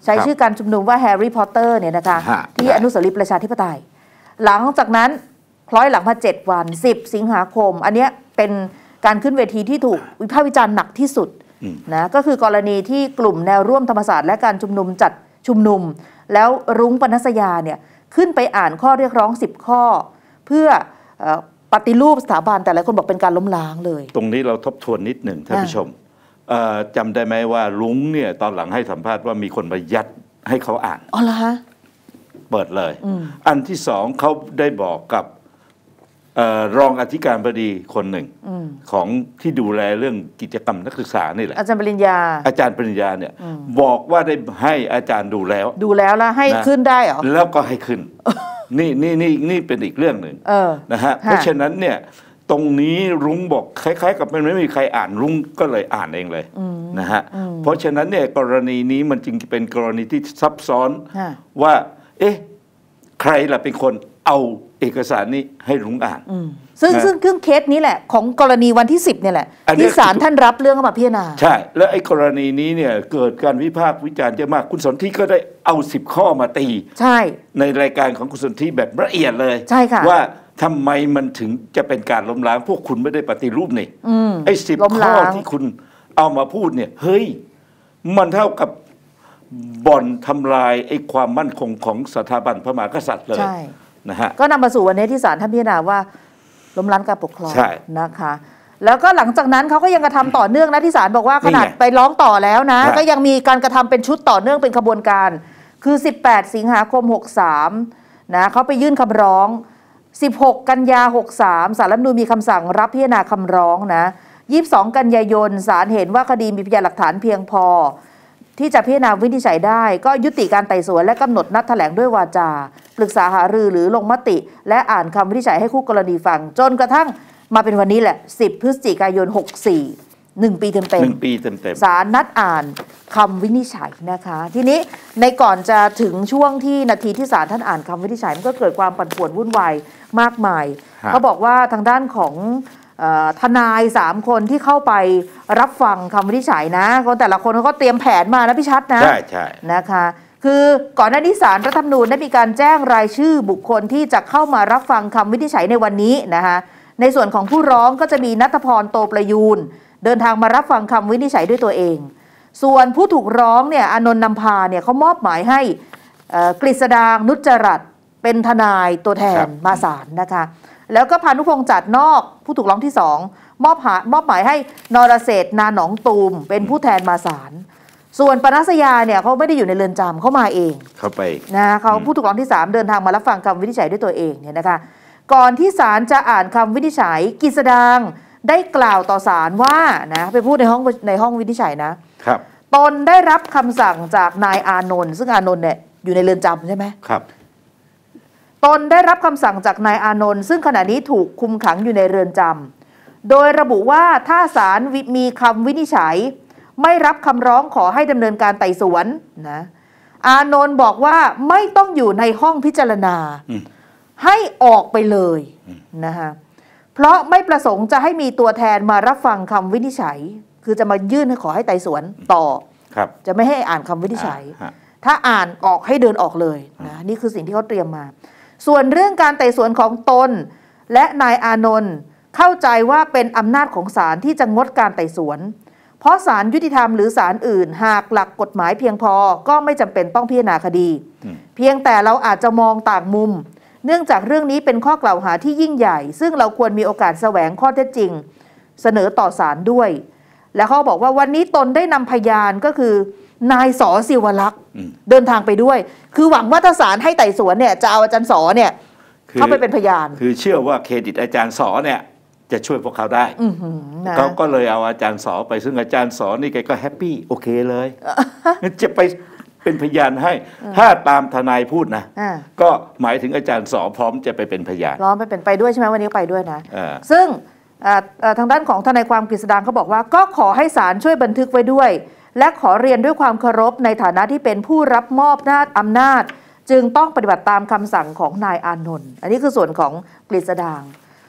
ใช้ชื่อการชุมนุมว่าแฮร์รี่พอตเตอร์เนี่ยนะคะที่อนุสาวรีย์ประชาธิปไตยหลังจากนั้นคล้อยหลังมาเจ็ดวันสิบสิงหาคมอันนี้เป็นการขึ้นเวทีที่ถูกวิพากษ์วิจารณ์หนักที่สุดนะก็คือกรณีที่กลุ่มแนวร่วมธรรมศาสตร์และการชุมนุมจัดชุมนุมแล้วรุ้งปนัสยาเนี่ยขึ้นไปอ่านข้อเรียกร้องสิบข้อเพื่อปฏิรูปสถาบันแต่หลายคนบอกเป็นการล้มล้างเลยตรงนี้เราทบทวนนิดหนึ่งท่านผู้ชมจำได้ไหมว่าลุงเนี่ยตอนหลังให้สัมภาษณ์ว่ามีคนมายัดให้เขาอ่านอ๋อเหรอฮะเปิดเลยอันที่สองเขาได้บอกกับรองอธิการบดีคนหนึ่งของที่ดูแลเรื่องกิจกรรมนักศึกษานี่แหละอาจารย์ปริญญาอาจารย์ปริญญาเนี่ยบอกว่าได้ให้อาจารย์ดูแล้วดูแล้วแล้วให้ขึ้นได้เหรอแล้วก็ให้ขึ้นนี่นี่นี่นี่เป็นอีกเรื่องหนึ่งนะฮะเพราะฉะนั้นเนี่ยตรงนี้รุ้งบอกคล้ายๆกับมันไม่มีใครอ่านรุ้งก็เลยอ่านเองเลยนะฮะเพราะฉะนั้นเนี่ยกรณีนี้มันจึงเป็นกรณีที่ซับซ้อนว่าเอ๊ะใครล่ะเป็นคนเอาเอกสารนี้ให้รุ้งอ่านซึ่งซึ่งเครื่องเคสนี้แหละของกรณีวันที่สิบเนี่ยแหละที่ศาลท่านรับเรื่องมาพิจารณาใช่แล้วไอ้กรณีนี้เนี่ยเกิดการวิพากษ์วิจารณ์เยอะมากคุณสนธิก็ได้เอาสิบข้อมาตีใช่ในรายการของคุณสนธิแบบละเอียดเลยใช่ค่ะว่าทำไมมันถึงจะเป็นการล้มล้างพวกคุณไม่ได้ปฏิรูปนี่ไอ้สิบข้อที่คุณเอามาพูดเนี่ยเฮ้ยมันเท่ากับบ่อนทำลายไอ้ความมั่นคงของสถาบันพระมหากษัตริย์เลยนะฮะก็นำมาสู่วันนี้ที่ศาลท่านพิจารณาว่าล้มล้างการปกครองนะคะแล้วก็หลังจากนั้นเขาก็ยังกระทำต่อเนื่องนะที่ศาลบอกว่าขนาดไปร้องต่อแล้วนะก็ยังมีการกระทำเป็นชุดต่อเนื่องเป็นขบวนการคือสิบแปดสิงหาคมหกสามนะเขาไปยื่นคำร้องสิบหกกันยาหกสามศาลรัฐธรรมนูญมีคำสั่งรับพิจารณาคำร้องนะยี่สิบสองกันยายนศาลเห็นว่าคดีมีพยานหลักฐานเพียงพอที่จะพิจารณาวินิจฉัยได้ก็ยุติการไต่สวนและกำหนดนัดแถลงด้วยวาจาปรึกษาหารือหรือลงมติและอ่านคำวินิจฉัยให้คู่กรณีฟังจนกระทั่งมาเป็นวันนี้แหละสิบพฤศจิกายนหกสี่ หนึ่งปีเต็มๆหนึ่งปีเต็มๆศาลนัดอ่านคำวินิจฉัยนะคะทีนี้ในก่อนจะถึงช่วงที่นาทีที่ศาลท่านอ่านคำวินิจฉัยมันก็เกิดความปั่นป่วนวุ่นวายมากมายเขาบอกว่าทางด้านของทนายสามคนที่เข้าไปรับฟังคำวินิจฉัยนะคนแต่ละคนเขาก็เตรียมแผนมานะพี่ชัดนะใช่ใช่นะคะคือก่อนหน้านี้ศาลรัฐธรรมนูญได้มีการแจ้งรายชื่อบุคคลที่จะเข้ามารับฟังคำวินิจฉัยในวันนี้นะคะในส่วนของผู้ร้องก็จะมีณัฐพรโตประยูรเดินทางมารับฟังคำวินิจฉัยด้วยตัวเองส่วนผู้ถูกร้องเนี่ยอานนท์นำพาเนี่ยเขามอบหมายให้กฤษดางนุจจรัตน์เป็นทนายตัวแทนมาศาลนะคะแล้วก็พานุพงษ์จัดนอกผู้ถูกร้องที่สองมอบหามอบหมายให้นรเศรษฐ์นาหนองตูมเป็นผู้แทนมาศาลส่วนปนัสยาเนี่ยเขาไม่ได้อยู่ในเรือนจำเขามาเองเขาไปนะเขาผู้ถูกร้องที่สามเดินทางมารับฟังคำวินิจฉัยด้วยตัวเองเนี่ยนะคะก่อนที่ศาลจะอ่านคำวินิจฉัยกฤษดางได้กล่าวต่อศาลว่านะไปพูดในห้องในห้องวินิจฉัยนะครับตนได้รับคำสั่งจากนายอานนท์ซึ่งอานนท์เนี่ยอยู่ในเรือนจำใช่ไหมครับตนได้รับคำสั่งจากนายอานนท์ซึ่งขณะนี้ถูกคุมขังอยู่ในเรือนจำโดยระบุว่าถ้าศาลมีคำวินิจฉัยไม่รับคำร้องขอให้ดำเนินการไต่สวนนะอานนท์บอกว่าไม่ต้องอยู่ในห้องพิจารณาให้ออกไปเลยนะคะเพราะไม่ประสงค์จะให้มีตัวแทนมารับฟังคำวินิจฉัยคือจะมายื่นให้ขอให้ไต่สวนต่อจะไม่ให้อ่านคำวินิจฉัยถ้าอ่านออกให้เดินออกเลยนะนี่คือสิ่งที่เขาเตรียมมาส่วนเรื่องการไต่สวนของตนและนายอานนท์เข้าใจว่าเป็นอำนาจของศาลที่จะงดการไต่สวนเพราะศาลยุติธรรมหรือศาลอื่นหากหลักกฎหมายเพียงพอก็ไม่จำเป็นต้องพิจารณาคดีเพียงแต่เราอาจจะมองต่างมุมเนื่องจากเรื่องนี้เป็นข้อกล่าวหาที่ยิ่งใหญ่ซึ่งเราควรมีโอกาสแสวงข้อเท็จจริงเสนอต่อศาลด้วยและเขาบอกว่าวันนี้ตนได้นำพยานก็คือนายสอศิวลักษณ์เดินทางไปด้วยคือหวังว่าถ้าศาลให้ไต่สวนเนี่ยจะเอาอาจารย์สอเนี่ยเข้าไปเป็นพยานคือเชื่อว่าเครดิตอาจารย์สอเนี่ยจะช่วยพวกเขาได้เขาก็เลยเอาอาจารย์สอไปซึ่งอาจารย์สอนี่แกก็แฮปปี้โอเคเลยจะไปเป็นพยานให้ถ้าตามทนายพูดนะก็หมายถึงอาจารย์สอพร้อมจะไปเป็นพยานพร้อมไปเป็นไปด้วยใช่ไหมวันนี้ไปด้วยนะซึ่งทางด้านของทนายความกฤษดางเขาบอกว่าก็ขอให้ศาลช่วยบันทึกไว้ด้วยและขอเรียนด้วยความเคารพในฐานะที่เป็นผู้รับมอบอำนาจจึงต้องปฏิบัติตามคำสั่งของนายอานนท์อันนี้คือส่วนของกฤษดาง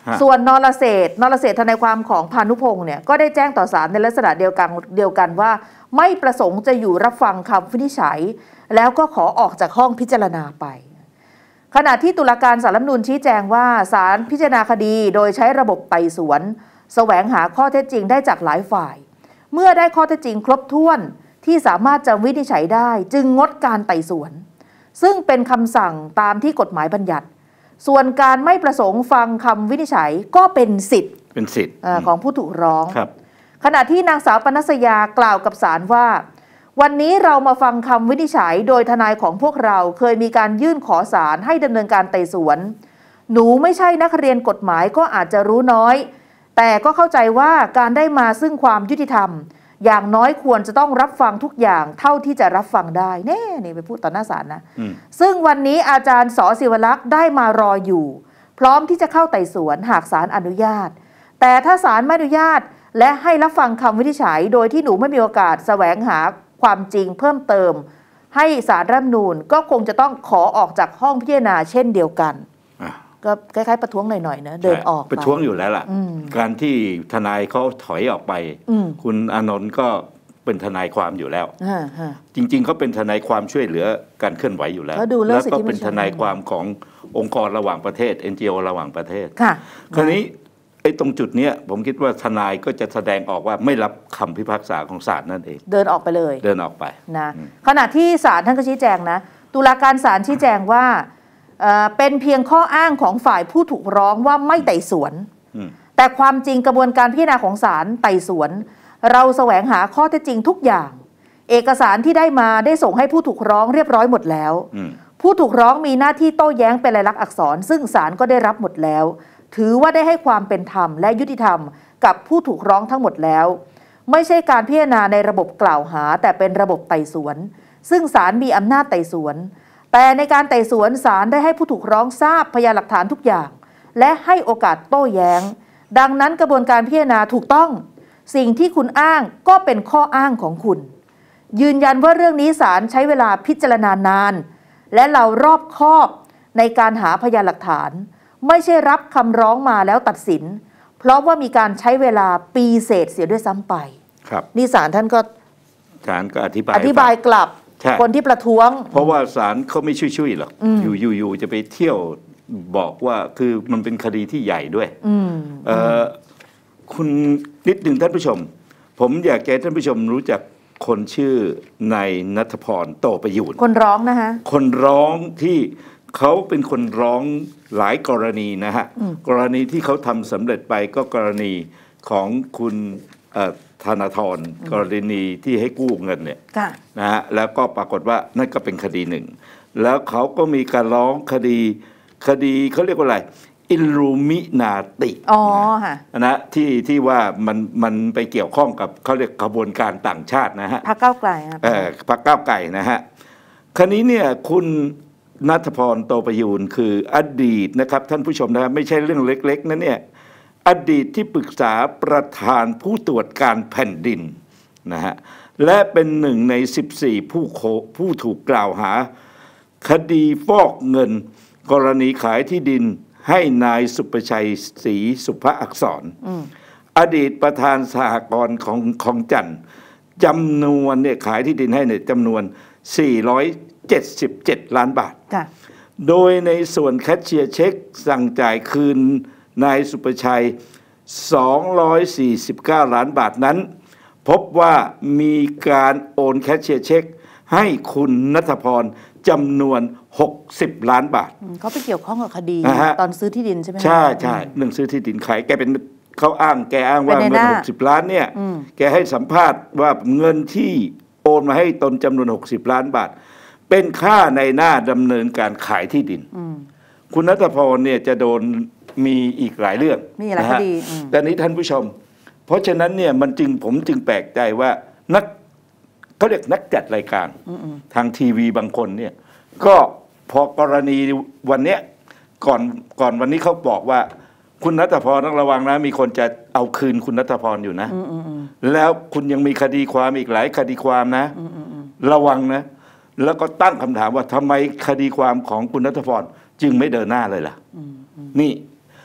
ส่วนนรเศรษฐ์นรเศรษฐ์ทนายความของพานุพงศ์เนี่ยก็ได้แจ้งต่อศาลในลักษณะเดียวกันเดียวกันว่าไม่ประสงค์จะอยู่รับฟังคำวินิจฉัยแล้วก็ขอออกจากห้องพิจารณาไปขณะที่ตุลาการศาลรัฐธรรมนูญชี้แจงว่าศาลพิจารณาคดีโดยใช้ระบบไต่สวนแสวงหาข้อเท็จจริงได้จากหลายฝ่ายเมื่อได้ข้อเท็จจริงครบถ้วนที่สามารถจะวินิจฉัยได้จึงงดการไต่สวนซึ่งเป็นคำสั่งตามที่กฎหมายบัญญัติส่วนการไม่ประสงค์ฟังคำวินิจฉัยก็เป็นสิทธิ์เป็นสิทธิ์ของผู้ถูกร้องครับขณะที่นางสาวปนัสยากล่าวกับศาลว่าวันนี้เรามาฟังคำวินิจฉัยโดยทนายของพวกเราเคยมีการยื่นขอศาลให้ดำเนินการไต่สวนหนูไม่ใช่นักเรียนกฎหมายก็อาจจะรู้น้อยแต่ก็เข้าใจว่าการได้มาซึ่งความยุติธรรมอย่างน้อยควรจะต้องรับฟังทุกอย่างเท่าที่จะรับฟังได้แน่นี่ไปพูดต่อหน้าศาลนะซึ่งวันนี้อาจารย์ส.ศิวลักษณ์ได้มารออยู่พร้อมที่จะเข้าไต่สวนหากศาลอนุญาตแต่ถ้าศาลไม่อนุญาตและให้รับฟังคำวินิจฉัยโดยที่หนูไม่มีโอกาสแสวงหาความจริงเพิ่มเติมให้ศาลรัฐธรรมนูญก็คงจะต้องขอออกจากห้องพิจารณาเช่นเดียวกันก็คล้ายๆประท้วงหน่อยๆนะเดินออกประท้วงอยู่แล้วล่ะการที่ทนายเขาถอยออกไปคุณอานนท์ก็เป็นทนายความอยู่แล้วจริงๆเขาเป็นทนายความช่วยเหลือการเคลื่อนไหวอยู่แล้วแล้วก็เป็นทนายความขององค์กรระหว่างประเทศ เอ็น จี โอ ระหว่างประเทศคราวนี้ไอ้ตรงจุดนี้ผมคิดว่าทนายก็จะแสดงออกว่าไม่รับคำพิพากษาของศาลนั่นเองเดินออกไปเลยเดินออกไปนะขณะที่ศาลท่านก็ชี้แจงนะตุลาการศาลชี้แจงว่าเป็นเพียงข้ออ้างของฝ่ายผู้ถูกร้องว่าไม่ไต่สวนแต่ความจริงกระบวนการพิจารณาของศาลไต่สวนเราแสวงหาข้อเท็จจริงทุกอย่างเอกสารที่ได้มาได้ส่งให้ผู้ถูกร้องเรียบร้อยหมดแล้วผู้ถูกร้องมีหน้าที่โต้แย้งเป็นลายลักษณ์อักษรซึ่งศาลก็ได้รับหมดแล้วถือว่าได้ให้ความเป็นธรรมและยุติธรรมกับผู้ถูกร้องทั้งหมดแล้วไม่ใช่การพิจารณาในระบบกล่าวหาแต่เป็นระบบไต่สวนซึ่งศาลมีอำนาจไต่สวนแต่ในการไต่สวนศาลได้ให้ผู้ถูกร้องทราบพยานหลักฐานทุกอย่างและให้โอกาสโต้แย้งดังนั้นกระบวนการพิจารณาถูกต้องสิ่งที่คุณอ้างก็เป็นข้ออ้างของคุณยืนยันว่าเรื่องนี้ศาลใช้เวลาพิจารณานานและเรารอบคอบในการหาพยานหลักฐานไม่ใช่รับคำร้องมาแล้วตัดสินเพราะว่ามีการใช้เวลาปีเศษเสียด้วยซ้ำไปครับนี่ศาลท่านก็ศาลก็อธิบายอธิบายกลับคนที่ประท้วงเพราะว่าศาลเขาไม่ช่วยๆหรอกอยู่ๆจะไปเที่ยวบอกว่าคือมันเป็นคดีที่ใหญ่ด้วยเอ่อคุณนิดหนึ่งท่านผู้ชมผมอยากให้ท่านผู้ชมรู้จักคนชื่อนายณัฐพรโตประยูรคนร้องนะฮะคนร้องที่เขาเป็นคนร้องหลายกรณีนะฮะกรณีที่เขาทำสำเร็จไปก็กรณีของคุณธนาธรกรณีที่ให้กู้เงินเนี่ยนะฮะแล้วก็ปรากฏว่านั่นก็เป็นคดีหนึ่งแล้วเขาก็มีการร้องคดีคดีเขาเรียกว่าอะไรอิลลูมินาติอ๋อค่ะนะที่ที่ว่ามันมันไปเกี่ยวข้องกับเขาเรียกขบวนการต่างชาตินะฮะพรรคก้าวไกลเออพรรคก้าวไกลนะฮะคราวนี้เนี่ยคุณณัฐพรโตประยูรคืออดีตนะครับท่านผู้ชมนะครับไม่ใช่เรื่องเล็กๆนะเนี่ยอดีตที่ปรึกษาประธานผู้ตรวจการแผ่นดินนะฮะและเป็นหนึ่งในสิบสี่ผู้ผู้ถูกกล่าวหาคดีฟอกเงินกรณีขายที่ดินให้นายสุประชัยศรีสุภอักษรอดีตประธานสหกรณ์ของของจันทร์จำนวนเนี่ยขายที่ดินให้เนี่ยจำนวนสี่ร้อยเจ็ดสิบเจ็ดล้านบาทโดยในส่วนแคชเชียร์เช็คสั่งจ่ายคืนนายสุประชัยสองร้อยสี่สิบเก้าล้านบาทนั้นพบว่ามีการโอนแคชเชียร์เช็คให้คุณณัฐพรจำนวนหกสิบล้านบาทเขาไปเกี่ยวข้องกับคดีตอนซื้อที่ดินใช่ไหมใช่ใช่เรื่องซื้อที่ดินขายแกเป็นเขาอ้างแกอ้างว่าเงินหกสิบล้านเนี่ยแกให้สัมภาษณ์ว่าเงินที่โอนมาให้ตนจำนวนหกสิบล้านบาทเป็นค่าในหน้าดำเนินการขายที่ดินคุณณัฐพรเนี่ยจะโดนมีอีกหลายเรื่องมีหลายคดีแต่นี้ท่านผู้ชมเพราะฉะนั้นเนี่ยมันจึงผมจึงแปลกใจว่านักเขาเรียกนักจัดรายการทางทีวีบางคนเนี่ยก็พอกรณีวันเนี้ยก่อนก่อนวันนี้เขาบอกว่าคุณณัฐพรต้องระวังนะมีคนจะเอาคืนคุณณัฐพรอยู่นะแล้วคุณยังมีคดีความอีกหลายคดีความนะระวังนะแล้วก็ตั้งคำถามว่าทำไมคดีความของคุณณัฐพรจึงไม่เดินหน้าเลยล่ะนี่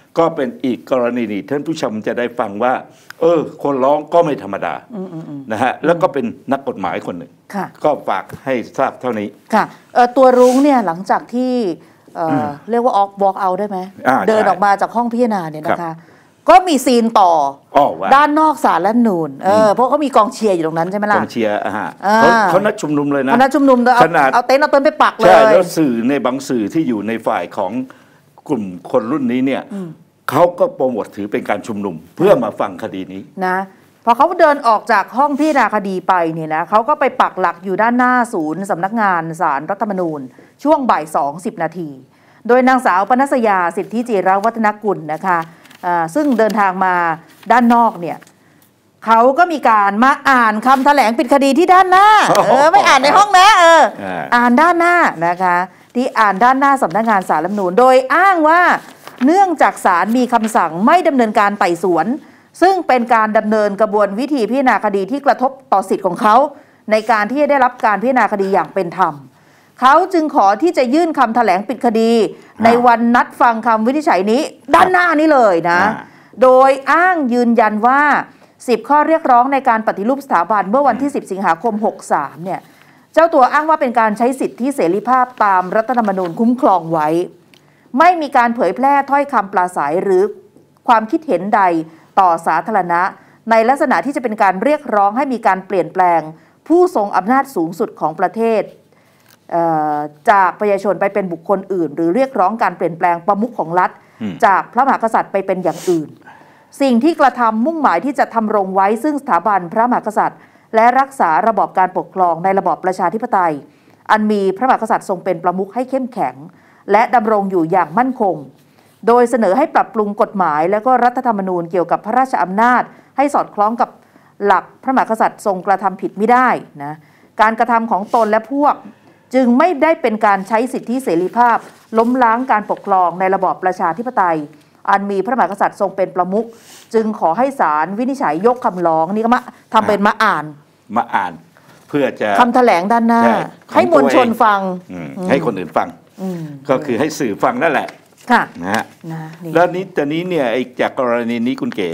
ก็เป็นอีกกรณีนี้ท่านผู้ชมจะได้ฟังว่าเออคนร้องก็ไม่ธรรมดานะฮะแล้วก็เป็นนักกฎหมายคนหนึ่งก็ฝากให้ทราบเท่านี้ค่ะตัวรุ้งเนี่ยหลังจากที่เรียกว่าออกวอล์กเอาได้ไหมเดินออกมาจากห้องพิจารณาเนี่ยนะคะก็มีซีนต่อด้านนอกศาลรัฐธรรมนูญเออเพราะเขามีกองเชียร์อยู่ตรงนั้นใช่ไหมล่ะกองเชียร์อ่าเขาเขานัดชุมนุมเลยนะเขานัดชุมนุมขนาดเอาเต็นท์เอาเต็นท์ไปปักเลยใช่แล้วสื่อในบางสื่อที่อยู่ในฝ่ายของกลุ่มคนรุ่นนี้เนี่ยเขาก็โปรโมทถือเป็นการชุมนุมเพื่อมาฟังคดีนี้นะพอเขาเดินออกจากห้องพิจารณาคดีไปเนี่ยนะเขาก็ไปปักหลักอยู่ด้านหน้าศูนย์สำนักงานศาลรัฐธรรมนูญช่วงบ่ายสองสิบนาทีโดยนางสาวปนัสยาสิทธิจิรวัฒนกุลนะคะซึ่งเดินทางมาด้านนอกเนี่ยเขาก็มีการมาอ่านคำแถลงปิดคดีที่ด้านหน้าเออไม่อ่านในห้องนะเอออ่านด้านหน้านะคะที่อ่านด้านหน้าสำนักงานศาลรัฐธรรมนูญโดยอ้างว่าเนื่องจากศาลมีคำสั่งไม่ดำเนินการไต่สวนซึ่งเป็นการดำเนินกระบวนวิธีพิจารณาคดีที่กระทบต่อสิทธิ์ของเขาในการที่จะได้รับการพิจารณาคดีอย่างเป็นธรรมเขาจึงขอที่จะยื่นคำแถลงปิดคดีในวันนัดฟังคำวินิจฉัยนี้ด้านหน้านี้เลยนะโดยอ้างยืนยันว่าสิบข้อเรียกร้องในการปฏิรูปสถาบันเมื่อวันที่สิบสิงหาคมหกสามเนี่ยเจ้าตัวอ้างว่าเป็นการใช้สิทธิเสรีภาพตามรัฐธรรมนูญคุ้มครองไว้ไม่มีการเผยแพร่ถ้อยคำปราศัยหรือความคิดเห็นใดต่อสาธารณะในลักษณะที่จะเป็นการเรียกร้องให้มีการเปลี่ยนแปลงผู้ทรงอำนาจสูงสุดของประเทศจากประชาชนไปเป็นบุคคลอื่นหรือเรียกร้องการเปลี่ยนแปลงประมุขของรัฐจากพระมหากษัตริย์ไปเป็นอย่างอื่นสิ่งที่กระทำมุ่งหมายที่จะทำรงไว้ซึ่งสถาบันพระมหากษัตริย์และรักษาระบอบการปกครองในระบอบประชาธิปไตยอันมีพระมหากษัตริย์ทรงเป็นประมุขให้เข้มแข็งและดำรงอยู่อย่างมั่นคงโดยเสนอให้ปรับปรุงกฎหมายและก็รัฐธรรมนูญเกี่ยวกับพระราชอำนาจให้สอดคล้องกับหลักพระมหากษัตริย์ทรงกระทำผิดไม่ได้นะการกระทำของตนและพวกจึงไม่ได้เป็นการใช้สิทธิเสรีภาพล้มล้างการปกครองในระบอบประชาธิปไตยอันมีพระมหากษัตริย์ทรงเป็นประมุขจึงขอให้ศาลวินิจฉัยยกคำร้องนี่ก็มาทำเป็นมาอ่านมาอ่านเพื่อจะคำแถลงด้านหน้าให้มวลชนฟังให้คนอื่นฟังก็คือให้สื่อฟังนั่นแหละนะฮะแล้วนี้ตอนนี้เนี่ยจากกรณีนี้คุณเก๋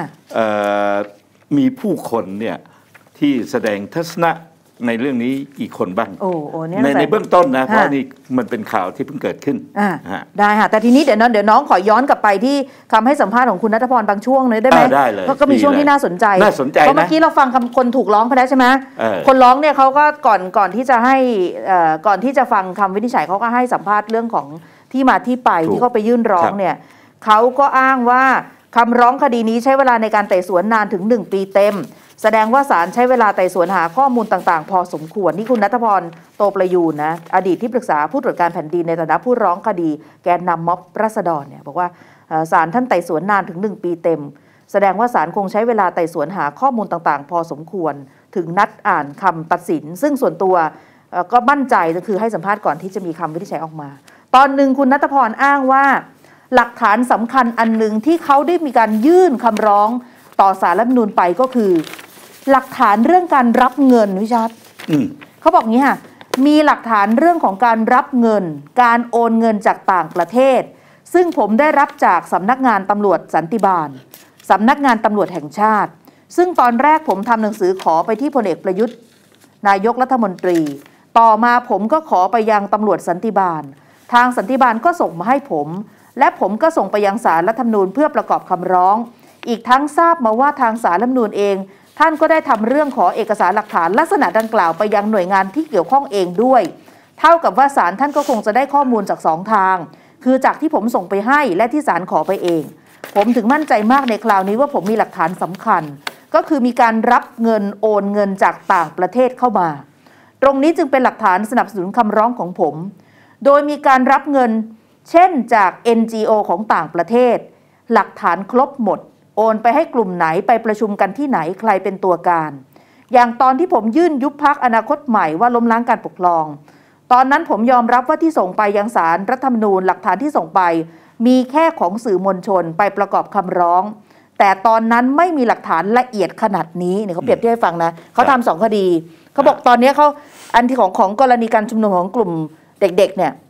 มีผู้คนเนี่ยที่แสดงทัศนะในเรื่องนี้กี่คนบ้างในในเบื้องต้นนะเพราะนี่มันเป็นข่าวที่เพิ่งเกิดขึ้นได้ค่ะแต่ทีนี้เดี๋ยวน้องเดี๋ยวน้องขอย้อนกลับไปที่คำให้สัมภาษณ์ของคุณณัฐพรบางช่วงเลยได้ไหมได้เลยก็มีช่วงที่น่าสนใจน่าสนใจเพราะเมื่อกี้เราฟังคำคนถูกร้องไปแล้วใช่ไหมคนร้องเนี่ยเขาก็ก่อนก่อนที่จะให้ก่อนที่จะฟังคำวินิจฉัยเขาก็ให้สัมภาษณ์เรื่องของที่มาที่ไปที่เขาไปยื่นร้องเนี่ยเขาก็อ้างว่าคำร้องคดีนี้ใช้เวลาในการไต่สวนนานถึงหนึ่งปีเต็มแสดงว่าศาลใช้เวลาไต่สวนหาข้อมูลต่างๆพอสมควรนี่คุณณัฐพรโตประยูรนะอดีตที่ปรึกษาผู้ตรวจการแผ่นดินในฐานะผู้ร้องคดีแกนนำม็อบราษฎรเนี่ยบอกว่าศาลท่านไต่สวนนานถึงหนึ่งปีเต็มแสดงว่าศาลคงใช้เวลาไต่สวนหาข้อมูลต่างๆพอสมควรถึงนัดอ่านคำตัดสินซึ่งส่วนตัวก็มั่นใจก็คือให้สัมภาษณ์ก่อนที่จะมีคำวินิจฉัยออกมาตอนหนึ่งคุณณัฐพรอ้างว่าหลักฐานสำคัญอันหนึ่งที่เขาได้มีการยื่นคำร้องต่อศาลรัฐธรรมนูญไปก็คือหลักฐานเรื่องการรับเงินวิชัดเขาบอกงี้ค่ะมีหลักฐานเรื่องของการรับเงินการโอนเงินจากต่างประเทศซึ่งผมได้รับจากสำนักงานตำรวจสันติบาลสำนักงานตำรวจแห่งชาติซึ่งตอนแรกผมทำหนังสือขอไปที่พลเอกประยุทธ์นายกรัฐมนตรีต่อมาผมก็ขอไปยังตำรวจสันติบาลทางสันติบาลก็ส่งมาให้ผมและผมก็ส่งไปยังศาลรัฐธรรมนูญเพื่อประกอบคำร้องอีกทั้งทราบมาว่าทางศาลรัฐธรรมนูญเองท่านก็ได้ทำเรื่องขอเอกสารหลักฐานลักษณะดังกล่าวไปยังหน่วยงานที่เกี่ยวข้องเองด้วยเท่ากับว่าศาลท่านก็คงจะได้ข้อมูลจากสองทางคือจากที่ผมส่งไปให้และที่ศาลขอไปเองผมถึงมั่นใจมากในคราวนี้ว่าผมมีหลักฐานสำคัญก็คือมีการรับเงินโอนเงินจากต่างประเทศเข้ามาตรงนี้จึงเป็นหลักฐานสนับสนุนคำร้องของผมโดยมีการรับเงินเช่นจาก เอ็น จี โอ ของต่างประเทศหลักฐานครบหมดโอนไปให้กลุ่มไหนไปประชุมกันที่ไหนใครเป็นตัวการอย่างตอนที่ผมยื่นยุบพรรคอนาคตใหม่ว่าล้มล้างการปกครองตอนนั้นผมยอมรับว่าที่ส่งไปยังศาลรัฐธรรมนูญหลักฐานที่ส่งไปมีแค่ของสื่อมวลชนไปประกอบคำร้องแต่ตอนนั้นไม่มีหลักฐานละเอียดขนาดนี้เนี่ยเขาเปรียบเทียบให้ฟังนะเขาทำสองคดีเขาบอกตอนนี้เขาอันที่ของของกรณีการชุมนุมของกลุ่มเด็กๆเนี่ย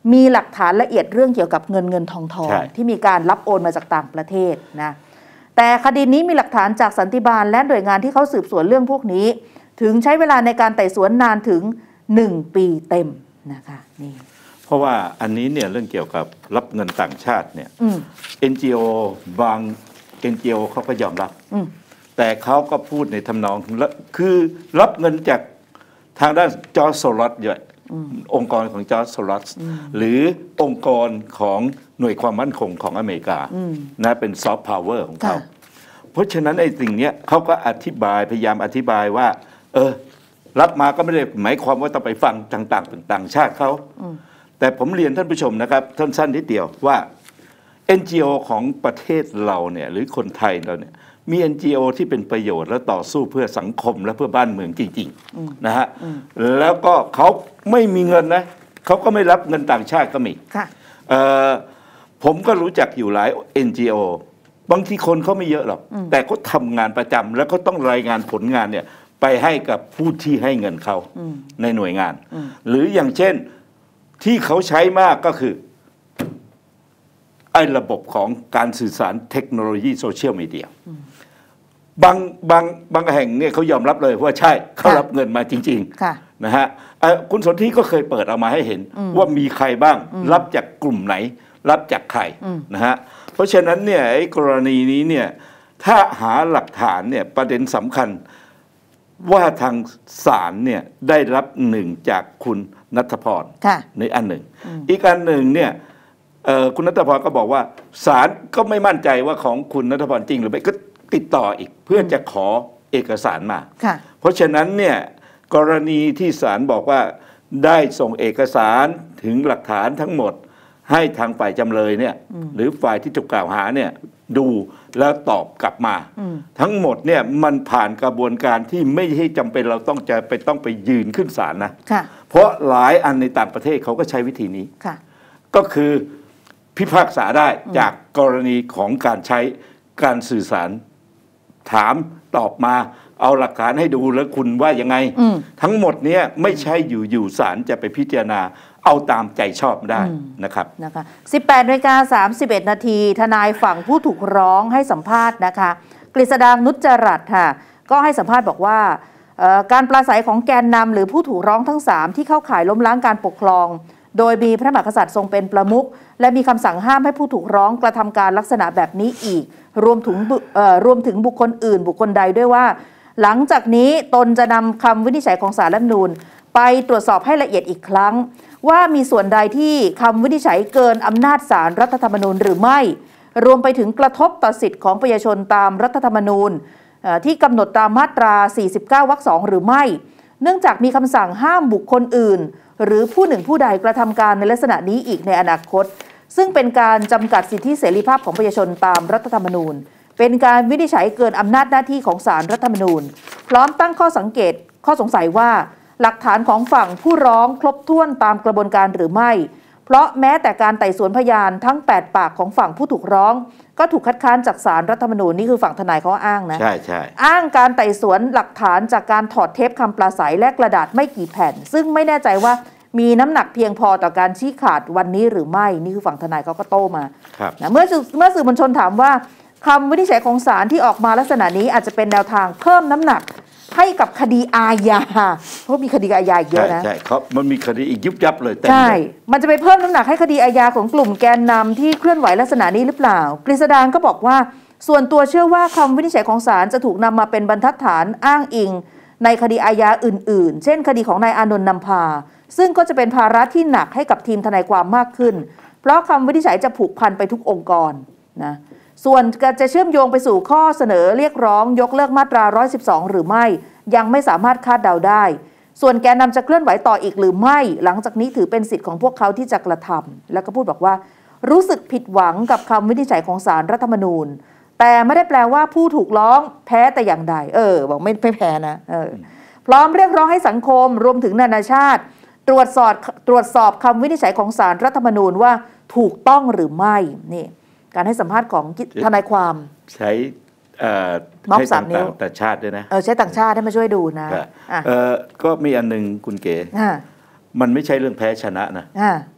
มีหลักฐานละเอียดเรื่องเกี่ยวกับเงินเงินทองทองที่มีการรับโอนมาจากต่างประเทศนะแต่คดีนี้มีหลักฐานจากสันติบาลและหน่วยงานที่เขาสืบสวนเรื่องพวกนี้ถึงใช้เวลาในการไต่สวนนานถึงหนึ่งปีเต็มนะคะนี่เพราะว่าอันนี้เนี่ยเรื่องเกี่ยวกับรับเงินต่างชาติเนี่ย เอ็น จี โอ บาง เอ็น จี โอ เขาก็ยอมรับแต่เขาก็พูดในทำนองคือรับเงินจากทางด้านจอร์จ โซรอสเยอะองค์กรของจอร์จ โซรอสหรือองค์กรของหน่วยความมั่นคงของอเมริกานะเป็นซอฟต์พาวเวอร์ของเขาเพราะฉะนั้นไอ้สิ่งนี้เขาก็อธิบายพยายามอธิบายว่าเออรับมาก็ไม่ได้หมายความว่าต้องไปฟังต่างๆต่างชาติเขาแต่ผมเรียนท่านผู้ชมนะครับสั้นๆนิดเดียวว่า เอ็น จี โอ ของประเทศเราเนี่ยหรือคนไทยเราเนี่ยมี เอ็น จี โอ ที่เป็นประโยชน์และต่อสู้เพื่อสังคมและเพื่อบ้านเมืองจริงๆนะฮะแล้วก็เขาไม่มีเงินนะเขาก็ไม่รับเงินต่างชาติก็มีผมก็รู้จักอยู่หลาย เอ็น จี โอ บางทีคนเขาไม่เยอะหรอกแต่เขาทำงานประจำแล้วก็ต้องรายงานผลงานเนี่ยไปให้กับผู้ที่ให้เงินเขาในหน่วยงานหรืออย่างเช่นที่เขาใช้มากก็คือไอ้ระบบของการสื่อสารเทคโนโลยีโซเชียลมีเดียบางบางบางแห่งเนี่ยเขายอมรับเลยว่าใช่เขารับเงินมาจริงๆนะฮะคุณสนธิก็เคยเปิดออกมาให้เห็นว่ามีใครบ้างรับจากกลุ่มไหนรับจากใครนะฮะเพราะฉะนั้นเนี่ยไอ้กรณีนี้เนี่ยถ้าหาหลักฐานเนี่ยประเด็นสำคัญว่าทางศาลเนี่ยได้รับหนึ่งจากคุณณัฐพรในอันหนึ่งอีกอันหนึ่งเนี่ยคุณณัฐพรก็บอกว่าศาลก็ไม่มั่นใจว่าของคุณณัฐพรจริงหรือไม่ก็ติดต่ออีกเพื่อจะขอเอกสารมาเพราะฉะนั้นเนี่ยกรณีที่ศาลบอกว่าได้ส่งเอกสารถึงหลักฐานทั้งหมดให้ทางฝ่ายจำเลยเนี่ยหรือฝ่ายที่ถูกกล่าวหาเนี่ยดูแล้วตอบกลับมาทั้งหมดเนี่ยมันผ่านกระบวนการที่ไม่ใช่จำเป็นเราต้องจะไปต้องไปยืนขึ้นศาลนะเพราะหลายอันในต่างประเทศเขาก็ใช้วิธีนี้ก็คือพิพากษาได้จากกรณีของการใช้การสื่อสารถามตอบมาเอาหลักฐานให้ดูแล้วคุณว่ายังไงทั้งหมดเนี้ยไม่ใช่อยู่ๆศาลจะไปพิจารณาเอาตามใจชอบได้นะครับนะคะสิบแปดนาฬิกาสามสิบเอ็ดนาทีทนายฝั่งผู้ถูกร้องให้สัมภาษณ์นะคะกฤษดางนุจจรัตน์ค่ะก็ให้สัมภาษณ์บอกว่าการปราศัยของแกนนำหรือผู้ถูกร้องทั้งสามที่เข้าข่ายล้มล้างการปกครองโดยมีพระมหากษัตริย์ทรงเป็นประมุขและมีคำสั่งห้ามให้ผู้ถูกร้องกระทำการลักษณะแบบนี้อีกรวมถึงรวมถึงบุคคลอื่นบุคคลใดด้วยว่าหลังจากนี้ตนจะนำคำวินิจฉัยของศาลรัฐธรรมนูญไปตรวจสอบให้ละเอียดอีกครั้งว่ามีส่วนใดที่คำวินิจฉัยเกินอำนาจศาลรัฐธรรมนูญหรือไม่รวมไปถึงกระทบต่อสิทธิของประชาชนตามรัฐธรรมนูญที่กำหนดตามมาตราสี่สิบเก้าวรรคสองหรือไม่เนื่องจากมีคำสั่งห้ามบุคคลอื่นหรือผู้หนึ่งผู้ใดกระทำการในลักษณะนี้อีกในอนาคตซึ่งเป็นการจำกัดสิทธิเสรีภาพของประชาชนตามรัฐธรรมนูญเป็นการวินิจฉัยเกินอำนาจหน้าที่ของศาลรัฐธรรมนูญพร้อมตั้งข้อสังเกตข้อสงสัยว่าหลักฐานของฝั่งผู้ร้องครบถ้วนตามกระบวนการหรือไม่เพราะแม้แต่การไต่สวนพยานทั้งแปดปากของฝั่งผู้ถูกร้องก็ถูกคัดค้านจากศาลรัฐธรรมนูญนี่คือฝั่งทนายเขาอ้างนะใช่ใช่อ้างการไต่สวนหลักฐานจากการถอดเทปคำปราศัยและกระดาษไม่กี่แผ่นซึ่งไม่แน่ใจว่ามีน้ำหนักเพียงพอต่อการชี้ขาดวันนี้หรือไม่นี่คือฝั่งทนายเขาก็โต้มานะเมื่อเมื่อสื่อมวลชนถามว่าคำวินิจฉัยของศาลที่ออกมาลักษณะนี้อาจจะเป็นแนวทางเพิ่มน้ำหนักให้กับคดีอาญาเพราะมีคดีอาญาเยอะนะใช่ครับมันมีคดีอีกยุบยับเลยใช่มันจะไปเพิ่มน้ำหนักให้คดีอาญาของกลุ่มแกนนำที่เคลื่อนไหวลักษณะนี้หรือเปล่ากฤษดางก็บอกว่าส่วนตัวเชื่อว่าคำวินิจฉัยของศาลจะถูกนำมาเป็นบรรทัดฐานอ้างอิงในคดีอาญาอื่นๆเช่นคดีของนายอานนท์นำพาซึ่งก็จะเป็นภาระที่หนักให้กับทีมทนายความมากขึ้นเพราะคำวินิจฉัยจะผูกพันไปทุกองค์กรนะส่วนจะเชื่อมโยงไปสู่ข้อเสนอเรียกร้องยกเลิกมาตราหนึ่งร้อยสิบสองหรือไม่ยังไม่สามารถคาดเดาได้ส่วนแกนนำจะเคลื่อนไหวต่ออีกหรือไม่หลังจากนี้ถือเป็นสิทธิ์ของพวกเขาที่จะกระทำแล้วก็พูดบอกว่ารู้สึกผิดหวังกับคำวินิจฉัยของศาลรัฐธรรมนูญแต่ไม่ได้แปลว่าผู้ถูกร้องแพ้แต่อย่างใดเออบอกไม่ไม่แพ้นะเออพร้อมเรียกร้องให้สังคมรวมถึงนานาชาติตรวจสอบตรวจสอบคำวินิจฉัยของศาลรัฐธรรมนูญว่าถูกต้องหรือไม่นี่การให้สัมภาษณ์ของทนายความใช้ม็อบสามนิ้วต่างชาติด้วยนะเออใช้ต่างชาติให้มาช่วยดูนะเออก็มีอันหนึ่งคุณเก๋มันไม่ใช่เรื่องแพ้ชนะนะ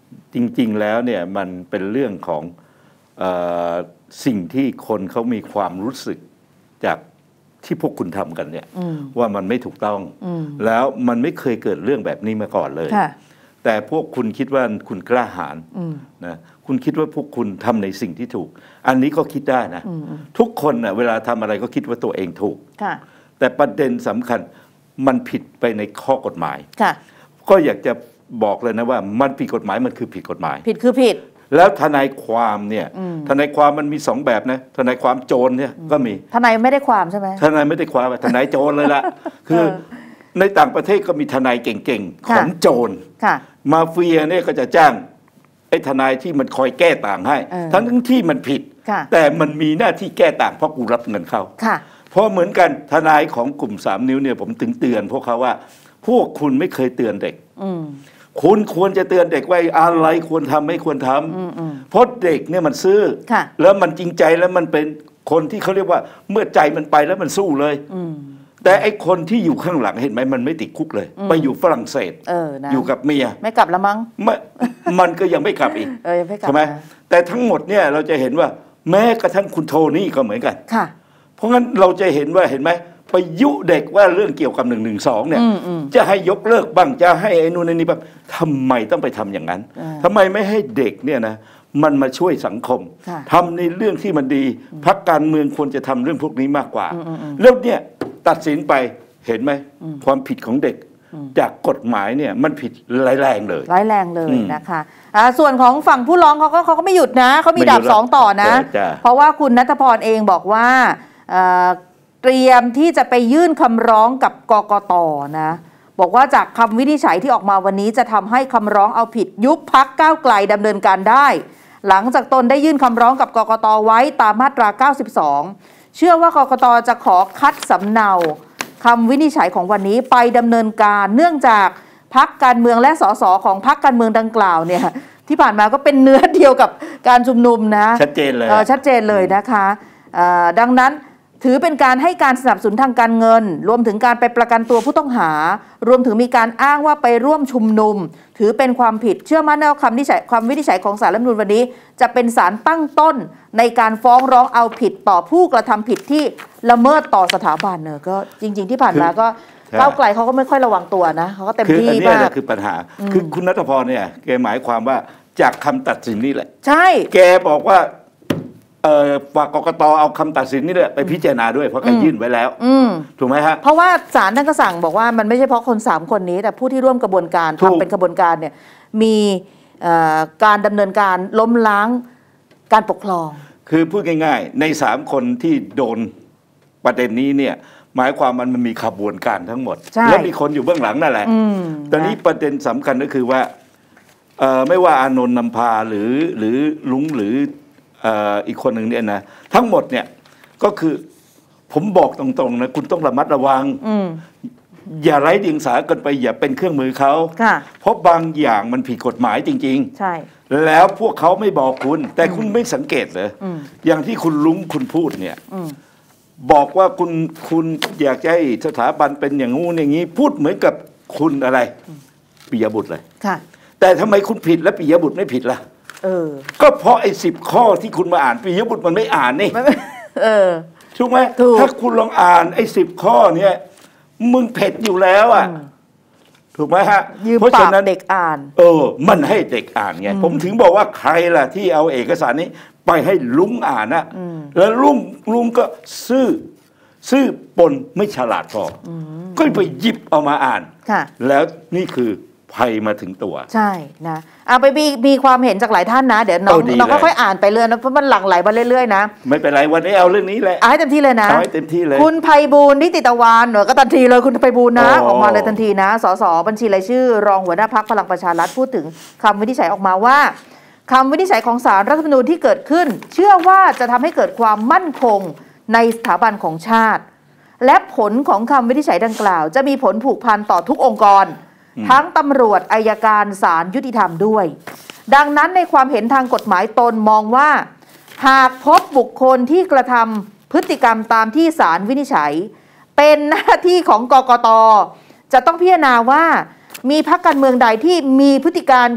จริงๆแล้วเนี่ยมันเป็นเรื่องของเอ่อสิ่งที่คนเขามีความรู้สึกจากที่พวกคุณทำกันเนี่ยว่ามันไม่ถูกต้องแล้วมันไม่เคยเกิดเรื่องแบบนี้มาก่อนเลยแต่พวกคุณคิดว่าคุณกล้าหาญนะคุณคิดว่าพวกคุณทำในสิ่งที่ถูกอันนี้ก็คิดได้นะทุกคนนะเวลาทำอะไรก็คิดว่าตัวเองถูกแต่ประเด็นสำคัญมันผิดไปในข้อกฎหมายก็อยากจะบอกเลยนะว่ามันผิดกฎหมายมันคือผิดกฎหมายผิดคือผิดแล้วทนายความเนี่ยทนายความมันมีสองแบบนะทนายความโจรเนี่ยก็มีทนายไม่ได้ความใช่ไหมทนายไม่ได้ความทนายโจรเลยล่ะคือในต่างประเทศก็มีทนายเก่งๆของโจรมาเฟียเนี่ยก็จะจ้างไอ้ทนายที่มันคอยแก้ต่างให้ทั้งที่มันผิดแต่มันมีหน้าที่แก้ต่างเพราะกูรับเงินเขาเพราะเหมือนกันทนายของกลุ่มสามนิ้วเนี่ยผมถึงเตือนพวกเขาว่าพวกคุณไม่เคยเตือนเด็กคุณควรจะเตือนเด็กว่าอะไรควรทำไม่ควรทำเพราะเด็กเนี่ยมันซื่อแล้วมันจริงใจแล้วมันเป็นคนที่เขาเรียกว่าเมื่อใจมันไปแล้วมันสู้เลยแต่ไอ้คนที่อยู่ข้างหลังเห็นไหมมันไม่ติดคุกเลยไปอยู่ฝรั่งเศสอ, ออยู่กับเมียไม่กลับแล้วมั้งมันก็ยังไม่กลับอีกใช่ไหมแต่ทั้งหมดเนี่ยเราจะเห็นว่าแม้กระทั่งคุณโทนี่ก็เหมือนกันเพราะงั้นเราจะเห็นว่าเห็นไหมไปยุเด็กว่าเรื่องเกี่ยวกับหนึ่งหนึ่งสองเนี่ยจะให้ยกเลิกบ้างจะให้ไอ้นู่นไอ้นี่บ้างทำไมต้องไปทำอย่างนั้นทำไมไม่ให้เด็กเนี่ยนะมันมาช่วยสังคมทำในเรื่องที่มันดีพรรคการเมืองควรจะทำเรื่องพวกนี้มากกว่าแล้วเนี่ยตัดสินไปเห็นไหมความผิดของเด็กจากกฎหมายเนี่ยมันผิดร้ายแรงเลยร้ายแรงเลยนะคะส่วนของฝั่งผู้ร้องเขาก็เขาก็ไม่หยุดนะเขามีดาบสองต่อนะเพราะว่าคุณณัฐพรเองบอกว่าเตรียมที่จะไปยื่นคำร้องกับกกต.นะบอกว่าจากคำวินิจฉัยที่ออกมาวันนี้จะทำให้คำร้องเอาผิดยุบพรรคก้าวไกลดำเนินการได้หลังจากตนได้ยื่นคำร้องกับกกต.ไว้ตามมาตราเก้าสิบสองเชื่อว่ากกต.จะขอคัดสำเนาคำวินิจฉัยของวันนี้ไปดำเนินการเนื่องจากพรรคการเมืองและสสของพรรคการเมืองดังกล่าวเนี่ยที่ผ่านมาก็เป็นเนื้อเดียวกับการชุมนุมนะชัดเจนเลยชัดเจนเลยนะคะดังนั้นถือเป็นการให้การสนับสนุนทางการเงินรวมถึงการไปประกันตัวผู้ต้องหารวมถึงมีการอ้างว่าไปร่วมชุมนุมถือเป็นความผิดเชื่อมั่นว่าคำวินิจฉัยความวินิจฉัยของศาลรัฐธรรมนูญวันนี้จะเป็นศาลตั้งต้นในการฟ้องร้องเอาผิดต่อผู้กระทำผิดที่ละเมิดต่อสถาบันเนอะก็จริงๆที่ผ่านมาก็ก้าวไกลเขาก็ไม่ค่อยระวังตัวนะเขาก็เต็มที่มากคืออันนี้คือปัญหาคือคุณณัฐพรเนี่ยแกหมายความว่าจากคำตัดสินนี่แหละใช่แกบอกว่าเอ่อฝากกกต.เอาคำตัดสินนี่แหละไปพิจารณาด้วยเพราะการยื่นไว้แล้วถูกไหมฮะเพราะว่าศาลท่านก็สั่งบอกว่ามันไม่ใช่เพราะคนสามคนนี้แต่ผู้ที่ร่วมกระบวนการทำเป็นกระบวนการเนี่ยมีการดำเนินการล้มล้างการปกครองคือพูดง่ายๆในสามคนที่โดนประเด็นนี้เนี่ยหมายความมันมันมีขบวนการทั้งหมดแล้วมีคนอยู่เบื้องหลังนั่นแหละตอนนี้ประเด็นสำคัญก็คือว่าไม่ว่าอานนท์นำพาหรือหรือลุงหรืออีกคนหนึ่งเนี่ยนะทั้งหมดเนี่ยก็คือผมบอกตรงๆนะคุณต้องระมัดระวังอย่าไร้เดียงสาเกินไปอย่าเป็นเครื่องมือเขาเพราะบางอย่างมันผิดกฎหมายจริงๆใช่แล้วพวกเขาไม่บอกคุณแต่คุณไม่สังเกตเลยอย่างที่คุณลุงคุณพูดเนี่ยบอกว่าคุณคุณอยากจะให้สถาบันเป็นอย่างงู้นอย่างนี้พูดเหมือนกับคุณอะไรปิยบุตรเลยแต่ทำไมคุณผิดและปิยบุตรไม่ผิดล่ะเออก็เพราะไอ้สิบข้อที่คุณมาอ่านปิยบุตรมันไม่อ่านนี่เออถูกไหมถ้าคุณลองอ่านไอ้สิบข้อเนี้ยมึงเผ็ดอยู่แล้วอ่ะถูกไหมฮะเพราะฉะนั้นเด็กอ่านเออมันให้เด็กอ่านไงผมถึงบอกว่าใครล่ะที่เอาเอกสารนี้ไปให้ลุงอ่านนะแล้วลุงลุงก็ซื่อซื่อปนไม่ฉลาดพอก็ไปหยิบเอามาอ่านแล้วนี่คือภัยมาถึงตัวใช่นะเอาไปมีมีความเห็นจากหลายท่านนะเดี๋ยวน้องน้องค่อยๆอ่านไปเรื่อยนะเพราะมันหลั่งไหลมาเรื่อยๆนะไม่เป็นไรวันนี้เอาเรื่องนี้เลยเอาให้เต็มที่เลยนะเอาให้เต็มที่เลยคุณไพบูลย์นิติตะวันเหรอก็ทันทีเลยคุณไพบูลย์นะออกมาเลยทันทีนะสสบัญชีรายชื่อรองหัวหน้าพรรคพลังประชารัฐพูดถึงคำวินิจฉัยออกมาว่าคำวินิจฉัยของศาลรัฐธรรมนูญที่เกิดขึ้นเชื่อว่าจะทำให้เกิดความมั่นคงในสถาบันของชาติและผลของคำวินิจฉัยดังกล่าวจะมีผลผูกพันต่อทุกองค์กรทั้งตำรวจอัยการศาลยุติธรรมด้วยดังนั้นในความเห็นทางกฎหมายตนมองว่าหากพบบุคคลที่กระทำพฤติกรรมตามที่ศาลวินิจฉัยเป็นหน้าที่ของกกต.จะต้องพิจารณาว่ามีพรรคการเมืองใดที่มีพฤติการ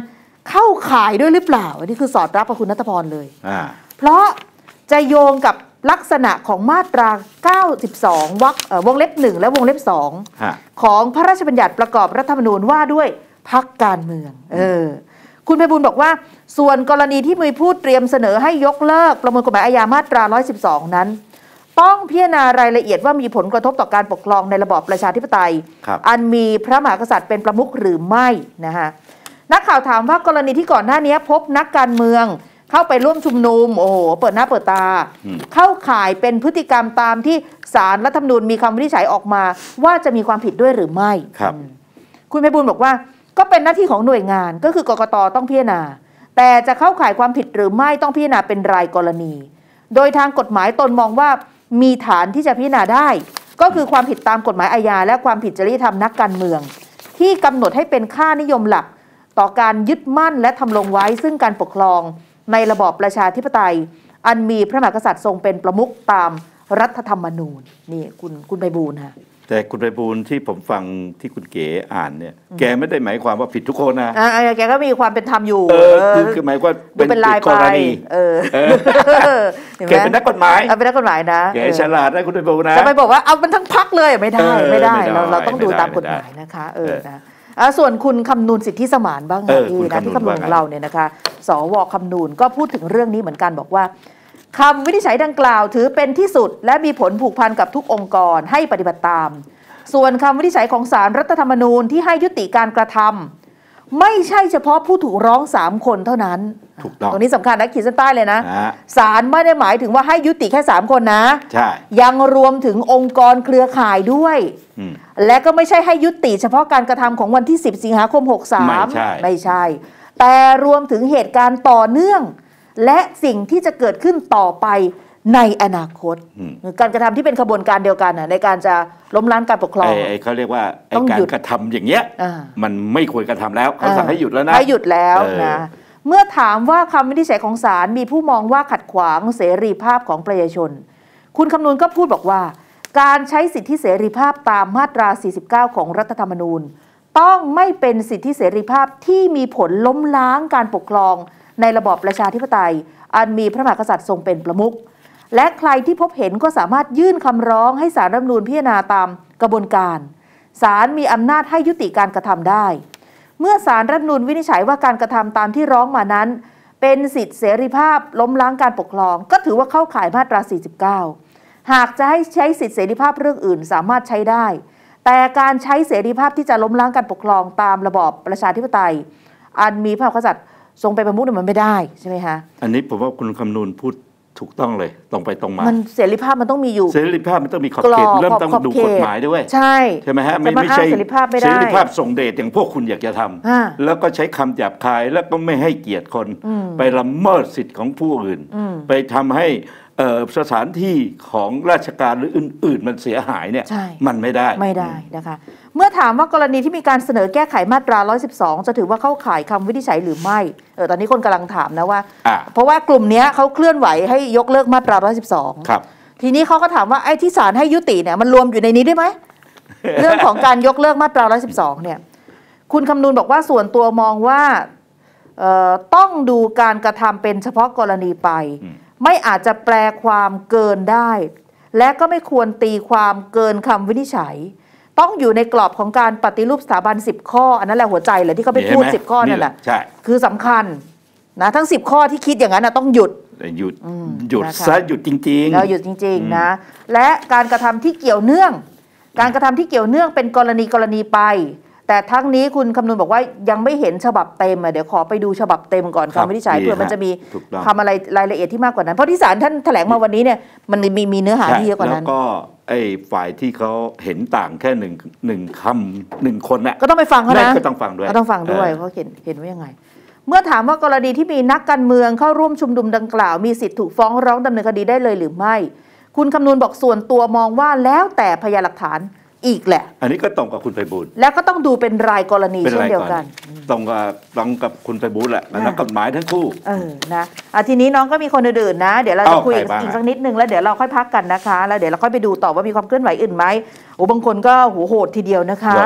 เข้าข่ายด้วยหรือเปล่าอันนี้คือสอดรับกับคุณณัฐพรเลยเพราะจะโยงกับลักษณะของมาตราเก้าสิบสองวรรควงเล็บหนึ่งและวงเล็บสองของพระราชบัญญัติประกอบรัฐธรรมนูญว่าด้วยพรรคการเมืองเออคุณไพบูลย์บอกว่าส่วนกรณีที่มีผู้เตรียมเสนอให้ยกเลิกประมวลกฎหมายอาญามาตราหนึ่งร้อยสิบสองนั้นต้องพิจารณารายละเอียดว่ามีผลกระทบต่อการปกครองในระบอบประชาธิปไตยอันมีพระมหากษัตริย์เป็นประมุขหรือไม่นะคะนักข่าวถามว่ากรณีที่ก่อนหน้านี้พบนักการเมืองเข้าไปร่วมชุมนุมโอ้โหเปิดหน้าเปิดตาเข้าข่ายเป็นพฤติกรรมตามที่ศาลรัฐธรรมนูญมีคำวินิจฉัยออกมาว่าจะมีความผิดด้วยหรือไม่ครับคุณไพบูลย์บอกว่าก็เป็นหน้าที่ของหน่วยงานก็คือกกต.ต้องพิจารณาแต่จะเข้าข่ายความผิดหรือไม่ต้องพิจารณาเป็นรายกรณีโดยทางกฎหมายตนมองว่ามีฐานที่จะพิจารณาได้ก็คือความผิดตามกฎหมายอาญาและความผิดจริยธรรมนักการเมืองที่กำหนดให้เป็นค่านิยมหลักต่อการยึดมั่นและทำลงไว้ซึ่งการปกครองในระบอบประชาธิปไตยอันมีพระมหากษัตริย์ทรงเป็นประมุขตามรัฐธรรมนูญนี่คุณคุณไพบูลย์ค่ะแต่คุณไพบูลย์ที่ผมฟังที่คุณเก๋อ่านเนี่ยแกไม่ได้หมายความว่าผิดทุกคนนะอ่าแกก็มีความเป็นธรรมอยู่เออคือคือหมายว่าเป็นกรณีเออแกเป็นนักกฎหมายเป็นนักกฎหมายนะแกฉลาดนะคุณไพบูลย์นะจะไปบอกว่าเอามันทั้งพรรคเลยไม่ได้ไม่ได้เราเราต้องดูตามกฎหมายนะคะเออนะส่วนคุณคำนูนสิทธิสมานบ้างนะที่นะที่คำนูนของเราเนี่ยนะคะสวคำนูนก็พูดถึงเรื่องนี้เหมือนกันบอกว่าคำวินิจฉัยดังกล่าวถือเป็นที่สุดและมีผลผูกพันกับทุกองค์กรให้ปฏิบัติตามส่วนคำวินิจฉัยของศาลรัฐธรรมนูญที่ให้ยุติการกระทำไม่ใช่เฉพาะผู้ถูกร้องสามคนเท่านั้นถูกต้องตรงนี้สำคัญนะขีดเส้นใต้เลยนะศาลไม่ได้หมายถึงว่าให้ยุติแค่สามคนนะใช่ยังรวมถึงองค์กรเครือข่ายด้วยและก็ไม่ใช่ให้ยุติเฉพาะการกระทำของวันที่สิบสิงหาคมหกสิบสามไม่ใช่ไม่ใช่แต่รวมถึงเหตุการณ์ต่อเนื่องและสิ่งที่จะเกิดขึ้นต่อไปในอนาคตการกระทำที่เป็นขบวนการเดียวกันในการจะล้มล้างการปกครองเขาเรียกว่าการกระทำอย่างเงี้ยมันไม่ควรกระทำแล้วเขาสั่งให้หยุดแล้วนะให้หยุดแล้วนะเมื่อถามว่าคำวินิจฉัยของศาลมีผู้มองว่าขัดขวางเสรีภาพของประชาชนคุณคำนูนก็พูดบอกว่าการใช้สิทธิเสรีภาพตามมาตราสี่สิบเก้าของรัฐธรรมนูญต้องไม่เป็นสิทธิเสรีภาพที่มีผลล้มล้างการปกครองในระบอบประชาธิปไตยอันมีพระมหากษัตริย์ทรงเป็นประมุขและใครที่พบเห็นก็สามารถยื่นคำร้องให้ศาลรัฐธรรมนูญพิจารณาตามกระบวนการศาลมีอำนาจให้ยุติการกระทำได้เมื่อศาลรัฐธรรมนูญวินิจฉัยว่าการกระทำตามที่ร้องมานั้นเป็นสิทธิเสรีภาพล้มล้างการปกครองก็ถือว่าเข้าข่ายมาตราสี่สิบเก้าหากจะให้ใช้สิทธิเสรีภาพเรื่องอื่นสามารถใช้ได้แต่การใช้เสรีภาพที่จะล้มล้างการปกครองตามระบอบประชาธิปไตยอันมีพระมหากษัตริย์ทรงเป็นประมุขมันไม่ได้ใช่ไหมคะอันนี้ผมว่าคุณคำนูนพูดถูกต้องเลยตรงไปตรงมามันเสรีภาพมันต้องมีอยู่เสรีภาพมันต้องมีขอบเขตเริ่มต้องดูกฎหมายด้วยใช่ใช่ไหมฮะไม่ไม่ใช่เสรีภาพไม่ได้เสรีภาพส่งเดชอย่างพวกคุณอยากจะทำแล้วก็ใช้คำหยาบคายแล้วก็ไม่ให้เกียรติคนไปละเมิดสิทธิ์ของผู้อื่นไปทำให้สถานที่ของราชการหรืออื่นๆมันเสียหายเนี่ยมันไม่ได้ไม่ได้นะคะเมื่อถามว่ากรณีที่มีการเสนอแก้ไขมาตราหนึ่งร้อยสิบสองจะถือว่าเข้าข่ายคำวินิจฉัยหรือไม่เออตอนนี้คนกำลังถามนะว่าเพราะว่ากลุ่มนี้เขาเคลื่อนไหวให้ยกเลิกมาตราหนึ่งร้อยสิบสองครับทีนี้เขาก็ถามว่าไอ้ที่ศาลให้ยุติเนี่ยมันรวมอยู่ในนี้ได้ไหม เรื่องของการยกเลิกมาตราหนึ่งร้อยสิบสองเนี่ยคุณคำนูนบอกว่าส่วนตัวมองว่าต้องดูการกระทำเป็นเฉพาะกรณีไปไม่อาจจะแปลความเกินได้และก็ไม่ควรตีความเกินคำวินิจฉัยต้องอยู่ในกรอบของการปฏิรูปสถาบันสิบข้ออันนั้นแหละหัวใจเลยที่เขาไปพูดสิบข้อนั่นแหละคือสำคัญนะทั้งสิบข้อที่คิดอย่างนั้นนะต้องหยุดหยุดหยุดซะหยุดจริงๆแล้วหยุดจริงๆนะและการกระทำที่เกี่ยวเนื่องการกระทำที่เกี่ยวเนื่องเป็นกรณีกรณีไปแต่ทั้งนี้คุณคำนูนบอกว่ายังไม่เห็นฉบับเต็มเดี๋ยวขอไปดูฉบับเต็มก่อนคำวินิจฉัยเพื่อมันจะมีทำอะไรรายละเอียดที่มากกว่านั้นเพราะที่ศาลท่านแถลงมาวันนี้เนี่ยมันมีมีเนื้อหาที่เยอะกว่านั้นแล้วก็ไอ้ฝ่ายที่เขาเห็นต่างแค่หนึ่งหนึ่งคำหนึ่งคนน่ะก็ต้องไปฟังเขานะก็ต้องฟังด้วยก็ต้องฟังด้วยเพราะเห็นเห็นว่ายังไงเมื่อถามว่ากรณีที่มีนักการเมืองเข้าร่วมชุมนุมดังกล่าวมีสิทธิ์ถูกฟ้องร้องดำเนินคดีได้เลยหรือไม่คุณคำนูนบอกส่วนตัวมองว่าแล้วแต่พยานหลักฐานอีกแหละอันนี้ก็ตรงกับคุณไพบูลย์แล้วก็ต้องดูเป็นรายกรณีเช่นเดียวกันตรงกับตรงกับคุณไพบูลย์แหละนักกฎหมายทั้งคู่เออนะอ่ะทีนี้น้องก็มีคนอื่นๆนะเดี๋ยวเราจะคุยอีกสักนิดนึงแล้วเดี๋ยวเราค่อยพักกันนะคะแล้วเดี๋ยวเราค่อยไปดูต่อว่ามีความเคลื่อนไหวอื่นไหมโอ้บางคนก็โหโหดทีเดียวนะคะ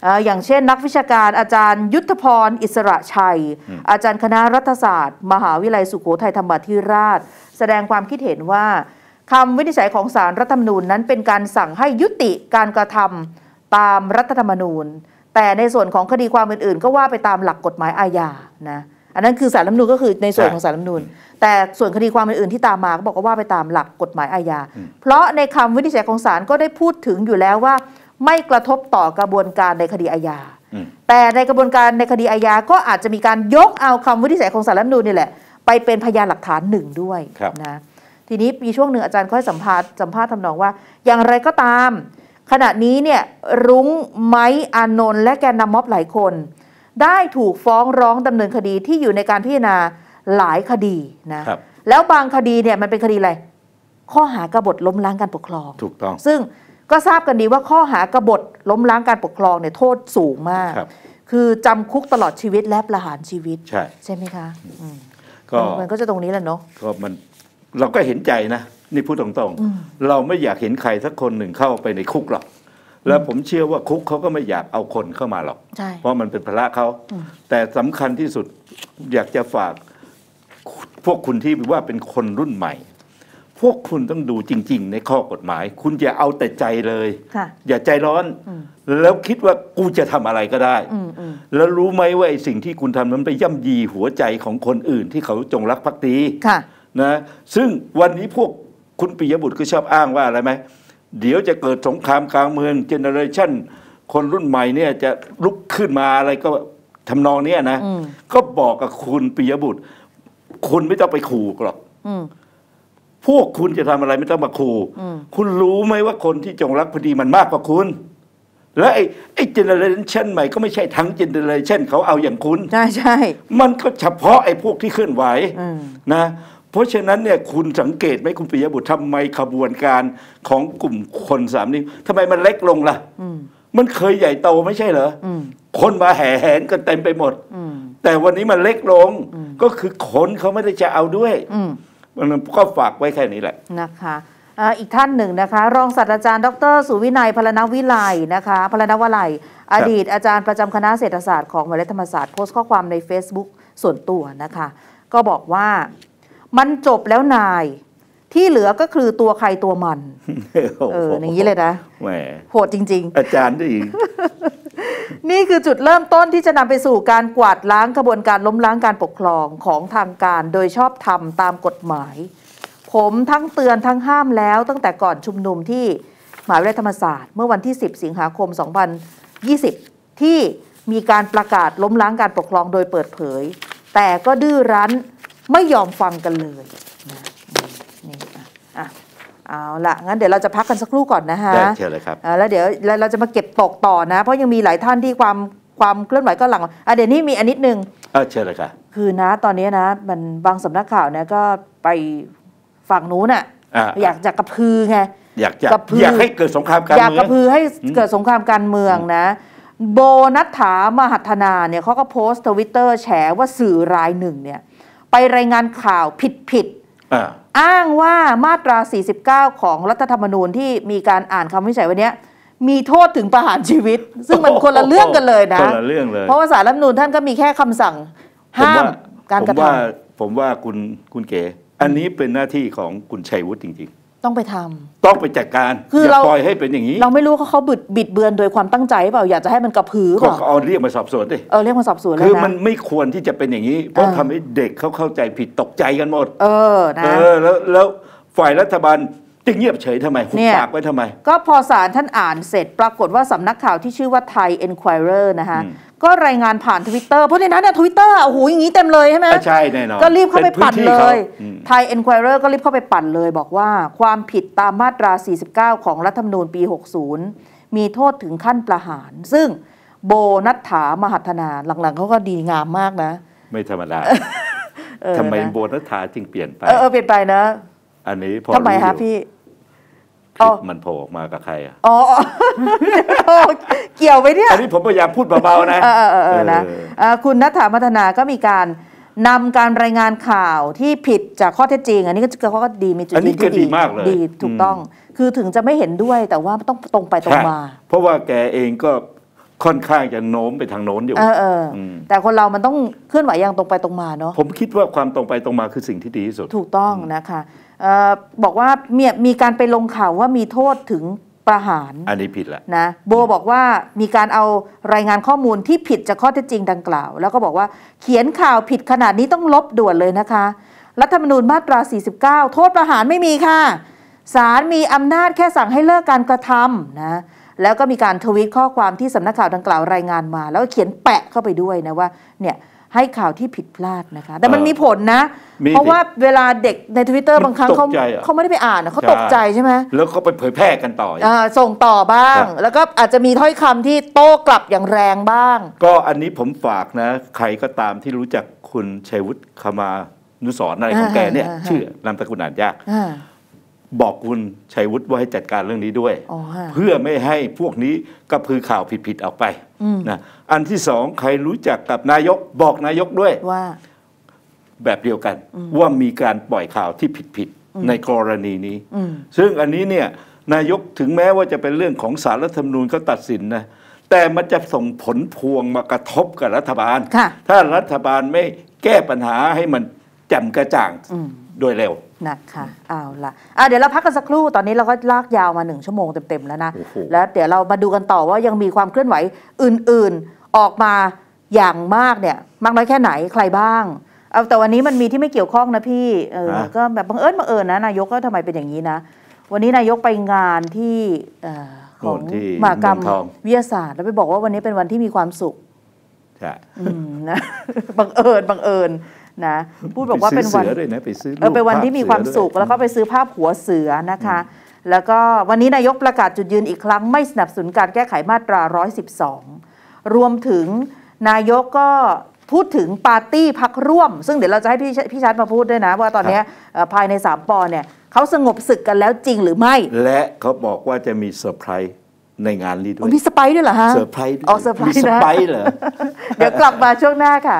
อย่างเช่นนักวิชาการอาจารย์ยุทธพรอิสระชัยอาจารย์คณะรัฐศาสตร์มหาวิทยาลัยสุโขทัยธรรมาธิราชแสดงความคิดเห็นว่าคำวินิจฉัยของศาลรัฐธรรมนูญนั้นเป็นการสั่งให้ยุติการกระทำตามรัฐธรรมนูญแต่ในส่วนของคดีความอื่นๆก็ว่าไปตามหลักกฎหมายอาญานะอันนั้นคือศาลรัฐธรรมนูญก็คือในส่วนของศาลรัฐธรรมนูญแต่ส่วนคดีความอื่นๆที่ตามมาก็บอกว่าไปตามหลักกฎหมายอาญาเพราะในคำวินิจฉัยของศาลก็ได้พูดถึงอยู่แล้วว่าไม่กระทบต่อกระบวนการในคดีอาญาแต่ในกระบวนการในคดีอาญาก็อาจจะมีการยกเอาคำวินิจฉัยของศาลรัฐธรรมนูญนี่แหละไปเป็นพยานหลักฐานหนึ่งด้วยนะทีนี้มีช่วงหนึ่งอาจารย์ค่อยสัมภาษณ์สัมภาษณ์ทำนองว่าอย่างไรก็ตามขณะนี้เนี่ยรุ้งไม้อานนท์และแกนนำม็อบหลายคนได้ถูกฟ้องร้องดำเนินคดีที่อยู่ในการพิจารณาหลายคดีนะแล้วบางคดีเนี่ยมันเป็นคดีอะไรข้อหากบฏล้มล้างการปกครองถูกต้องซึ่งก็ทราบกันดีว่าข้อหากบฏล้มล้างการปกครองเนี่ยโทษสูงมากคือจำคุกตลอดชีวิตและประหารชีวิตใช่ใช่ไหมคะก็มันก็จะตรงนี้แหละเนาะก็มันเราก็เห็นใจนะนี่พูดตรงๆเราไม่อยากเห็นใครสักคนหนึ่งเข้าไปในคุกหรอกแล้วผมเชื่อว่าคุกเขาก็ไม่อยากเอาคนเข้ามาหรอกเพราะมันเป็นภาระเขาแต่สำคัญที่สุดอยากจะฝากพวกคุณที่ว่าเป็นคนรุ่นใหม่พวกคุณต้องดูจริงๆในข้อกฎหมายคุณอย่าเอาแต่ใจเลยอย่าใจร้อนแล้วคิดว่ากูจะทำอะไรก็ได้แล้วรู้ไหมว่าไอ้สิ่งที่คุณทำนั้นไปย่ำยีหัวใจของคนอื่นที่เขาจงรักภักดีนะซึ่งวันนี้พวกคุณปิยบุตรก็ชอบอ้างว่าอะไรไหมเดี๋ยวจะเกิดสงครามกลางเมืองเจเนอเรชันคนรุ่นใหม่เนี่ยจะลุกขึ้นมาอะไรก็ทำนองนี้นะก็บอกกับคุณปิยบุตรคุณไม่ต้องไปขู่หรอกพวกคุณจะทำอะไรไม่ต้องมาขู่คุณรู้ไหมว่าคนที่จงรักภักดีมันมากกว่าคุณและไอ้ไอ้เจเนอเรชันใหม่ก็ไม่ใช่ทั้งเจเนอเรชันเขาเอาอย่างคุณใช่ใช่มันก็เฉพาะไอ้พวกที่เคลื่อนไหวนะเพราะฉะนั้นเนี่ยคุณสังเกตไหมคุณปิยบุตรทำไมขบวนการของกลุ่มคนสามนี้ทำไมมันเล็กลงล่ะมันเคยใหญ่โตไม่ใช่เหรอคนมาแห่แหนกันเต็มไปหมดแต่วันนี้มันเล็กลงก็คือคนเขาไม่ได้จะเอาด้วยมันก็ฝากไว้แค่นี้แหละนะคะอีกท่านหนึ่งนะคะรองศาสตราจารย์ดรสุวินัยพลนวิไลนะคะพลนวลัยอดีตอาจารย์ประจำคณะเศรษฐศาสตร์ของมหาวิทยาลัยธรรมศาสตร์โพสต์ข้อความใน Facebook ส่วนตัวนะคะก็บอกว่ามันจบแล้วนายที่เหลือก็คือตัวใครตัวมันเอออย่างนี้เลยนะแหมโหดจริงๆอาจารย์ดินี่คือจุดเริ่มต้นที่จะนำไปสู่การกวาดล้างกระบวนการล้มล้างการปกครองของทางการโดยชอบธรรมตามกฎหมายผมทั้งเตือนทั้งห้ามแล้วตั้งแต่ก่อนชุมนุมที่มหาวิทยาลัยธรรมศาสตร์เมื่อวันที่สิบสิงหาคมสองพันยี่สิบที่มีการประกาศล้มล้างการปกครองโดยเปิดเผยแต่ก็ดื้อรั้นไม่ยอมฟังกันเลยนะนี่อ่ะเอาละงั้นเดี๋ยวเราจะพักกันสักครู่ก่อนนะฮะได้เชิญเลยครับแล้วเดี๋ยวเราจะมาเก็บตกต่อนะเพราะยังมีหลายท่านที่ความความเคลื่อนไหวก็หลังอ่ะเดี๋ยวนี้มีอันนิดนึงเออเชิญเลยครับคือนะตอนนี้นะมันบางสำนักข่าวเนี่ยก็ไปฝั่งนู้นน่ะอยากจะกระพือไงอยากจะอยากให้เกิดสงครามการเมืองอยากกระพือให้เกิดสงครามการเมืองนะโบนัฐฐามหัฒนาเนี่ยเขาก็โพสต์ทวิตเตอร์แฉว่าสื่อรายหนึ่งเนี่ยไปรายงานข่าวผิดๆอ้างว่ามาตราสี่สิบเก้าของรัฐธรรมนูญที่มีการอ่านคำวินิจฉัยวันนี้มีโทษถึงประหารชีวิตซึ่งมันคนละเรื่องกันเลยนะคนละเรื่องเลยเพราะว่าศาลรัฐธรรมนูญท่านก็มีแค่คำสั่งห้ามการกระทำผมว่าผมว่าคุณคุณเก๋อันนี้เป็นหน้าที่ของคุณชัยวุฒิจริงๆต้องไปทำต้องไปจัดการคืออย่าปล่อยให้เป็นอย่างนี้เราไม่รู้เขาเขาบิดบิดเบือนโดยความตั้งใจเปล่าอยากจะให้มันกระพือเปล่าก็เอาเรียกมาสอบสวนดิเออเรียกมาสอบสวนแล้วนะคือมันไม่ควรที่จะเป็นอย่างนี้เพราะทำให้เด็กเขาเข้าใจผิดตกใจกันหมดเออนะเออแล้วแล้วฝ่ายรัฐบาลจะเงียบเฉยทำไมหุบปากไว้ทำไมก็พอศาลท่านอ่านเสร็จปรากฏว่าสำนักข่าวที่ชื่อว่า Thai Enquirer นะคะก็รายงานผ่าน Twitter เพราะในนั้นเนี่ย Twitter โอ้โหอย่างนี้เต็มเลยใช่ไหมใช่แน่นอนก็รีบเข้าไปปั่นเลย Thai Enquirer ก็รีบเข้าไปปั่นเลยบอกว่าความผิดตามมาตราสี่สิบเก้าของรัฐธรรมนูญปีหกสิบมีโทษถึงขั้นประหารซึ่งโบนัฐฐามหัฒนาหลังๆเขาก็ดีงามมากนะไม่ธรรมดาทำไมโบนัฐฐาจึงเปลี่ยนไปเออเปลี่ยนไปนะอันนี้พอทำไมคะพี่คลิปมันโผล่ออกมากับใครอ่ะอ๋อเกี่ยวไปเนี่ยอันนี้ผมพยายามพูดเบาๆนะเออเออนะคุณณัฐฐามัฒนาก็มีการนำการรายงานข่าวที่ผิดจากข้อเท็จจริงอันนี้ก็เขาก็ดีมีจุดยืนที่ดีมากเลยดีถูกต้องคือถึงจะไม่เห็นด้วยแต่ว่าต้องตรงไปตรงมาเพราะว่าแกเองก็ค่อนข้างจะโน้มไปทางโน้นอยู่เออเออแต่คนเรามันต้องเคลื่อนไหวอย่างตรงไปตรงมาเนาะผมคิดว่าความตรงไปตรงมาคือสิ่งที่ดีที่สุดถูกต้องนะคะเอ่อบอกว่ามีมีการไปลงข่าวว่ามีโทษถึงประหารอันนี้ผิดละนะโบบอกว่ามีการเอารายงานข้อมูลที่ผิดจากข้อเท็จจริงดังกล่าวแล้วก็บอกว่าเขียนข่าวผิดขนาดนี้ต้องลบด่วนเลยนะคะรัฐธรรมนูญมาตราสี่สิบเก้าโทษประหารไม่มีค่ะศาลมีอำนาจแค่สั่งให้เลิกการกระทำนะแล้วก็มีการทวีตข้อความที่สำนักข่าวดังกล่าวรายงานมาแล้วก็เขียนแปะเข้าไปด้วยนะว่าเนี่ยให้ข่าวที่ผิดพลาดนะคะแต่มันมีผลนะเพราะว่าเวลาเด็กใน Twitter บางครั้งเขาเขาไม่ได้ไปอ่านเขาตกใจใช่ไหมแล้วเขาไปเผยแพร่กันต่อส่งต่อบ้างแล้วก็อาจจะมีถ้อยคำที่โต้กลับอย่างแรงบ้างก็อันนี้ผมฝากนะใครก็ตามที่รู้จักคุณชัยวุฒิคมานุสรณ์อะไรของแกเนี่ยชื่อนามสกุลอ่านยากบอกคุณชัยวุฒิว่าให้จัดการเรื่องนี้ด้วยเพื่อไม่ให้พวกนี้กระพือข่าวผิดๆออกไปนะอันที่สองใครรู้จักกับนายกบอกนายกด้วยว่าแบบเดียวกันว่ามีการปล่อยข่าวที่ผิดๆในกรณีนี้ซึ่งอันนี้เนี่ยนายกถึงแม้ว่าจะเป็นเรื่องของศาลรัฐธรรมนูญเขาตัดสินนะแต่มันจะส่งผลพวงมากระทบกับรัฐบาลถ้ารัฐบาลไม่แก้ปัญหาให้มันแจ่มกระจ่างโดยเร็วนะคะเอาละอ่ะเดี๋ยวเราพักกันสักครู่ตอนนี้เราก็ลากยาวมาหนึ่งชั่วโมงเต็มๆแล้วนะแล้วเดี๋ยวเรามาดูกันต่อว่ายังมีความเคลื่อนไหวอื่นๆออกมาอย่างมากเนี่ยมากน้อยแค่ไหนใครบ้างเอาแต่วันนี้มันมีที่ไม่เกี่ยวข้องนะพี่เออก็แบบบังเอิญบังเอิญนะนายกก็ทำไมเป็นอย่างนี้นะวันนี้นายกไปงานที่ของมหกรรมวิทยาศาสตร์แล้วไปบอกว่าวันนี้เป็นวันที่มีความสุขใช่นะบังเอิญบังเอิญนะพูดบอกว่าเป็นวันเออเป็นวันที่มีความสุขแล้วก็ไปซื้อภาพหัวเสือนะคะแล้วก็วันนี้นายกประกาศจุดยืนอีกครั้งไม่สนับสนุนการแก้ไขมาตราหนึ่งร้อยสิบสองรวมถึงนายกก็พูดถึงปาร์ตี้พักร่วมซึ่งเดี๋ยวเราจะให้พี่พี่ชัดมาพูดด้วยนะว่าตอนนี้ภายในสามป.เนี่ยเขาสงบศึกกันแล้วจริงหรือไม่และเขาบอกว่าจะมีเซอร์ไพรส์ในงานนี้ด้วยมีเซอร์ไพรส์ด้วยเหรอฮะเซอร์ไพรส์อ๋อเซอร์ไพรส์นะมีเซอร์ไพรส์เหรอเดี๋ยวกลับมาช่วงหน้าค่ะ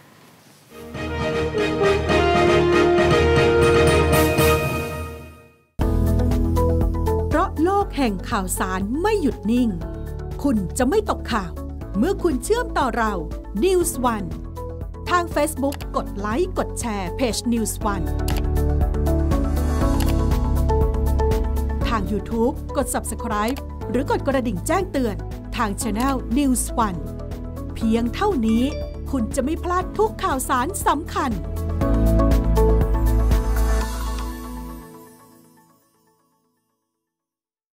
เพราะโลกแห่งข่าวสารไม่หยุดนิ่งคุณจะไม่ตกข่าวเมื่อคุณเชื่อมต่อเรา News One ทาง Facebook กดไลค์กดแชร์เพจ News One ทาง YouTube กด Subscribe หรือกดกระดิ่งแจ้งเตือนทาง Channel News One เพียงเท่านี้คุณจะไม่พลาดทุกข่าวสารสำคัญ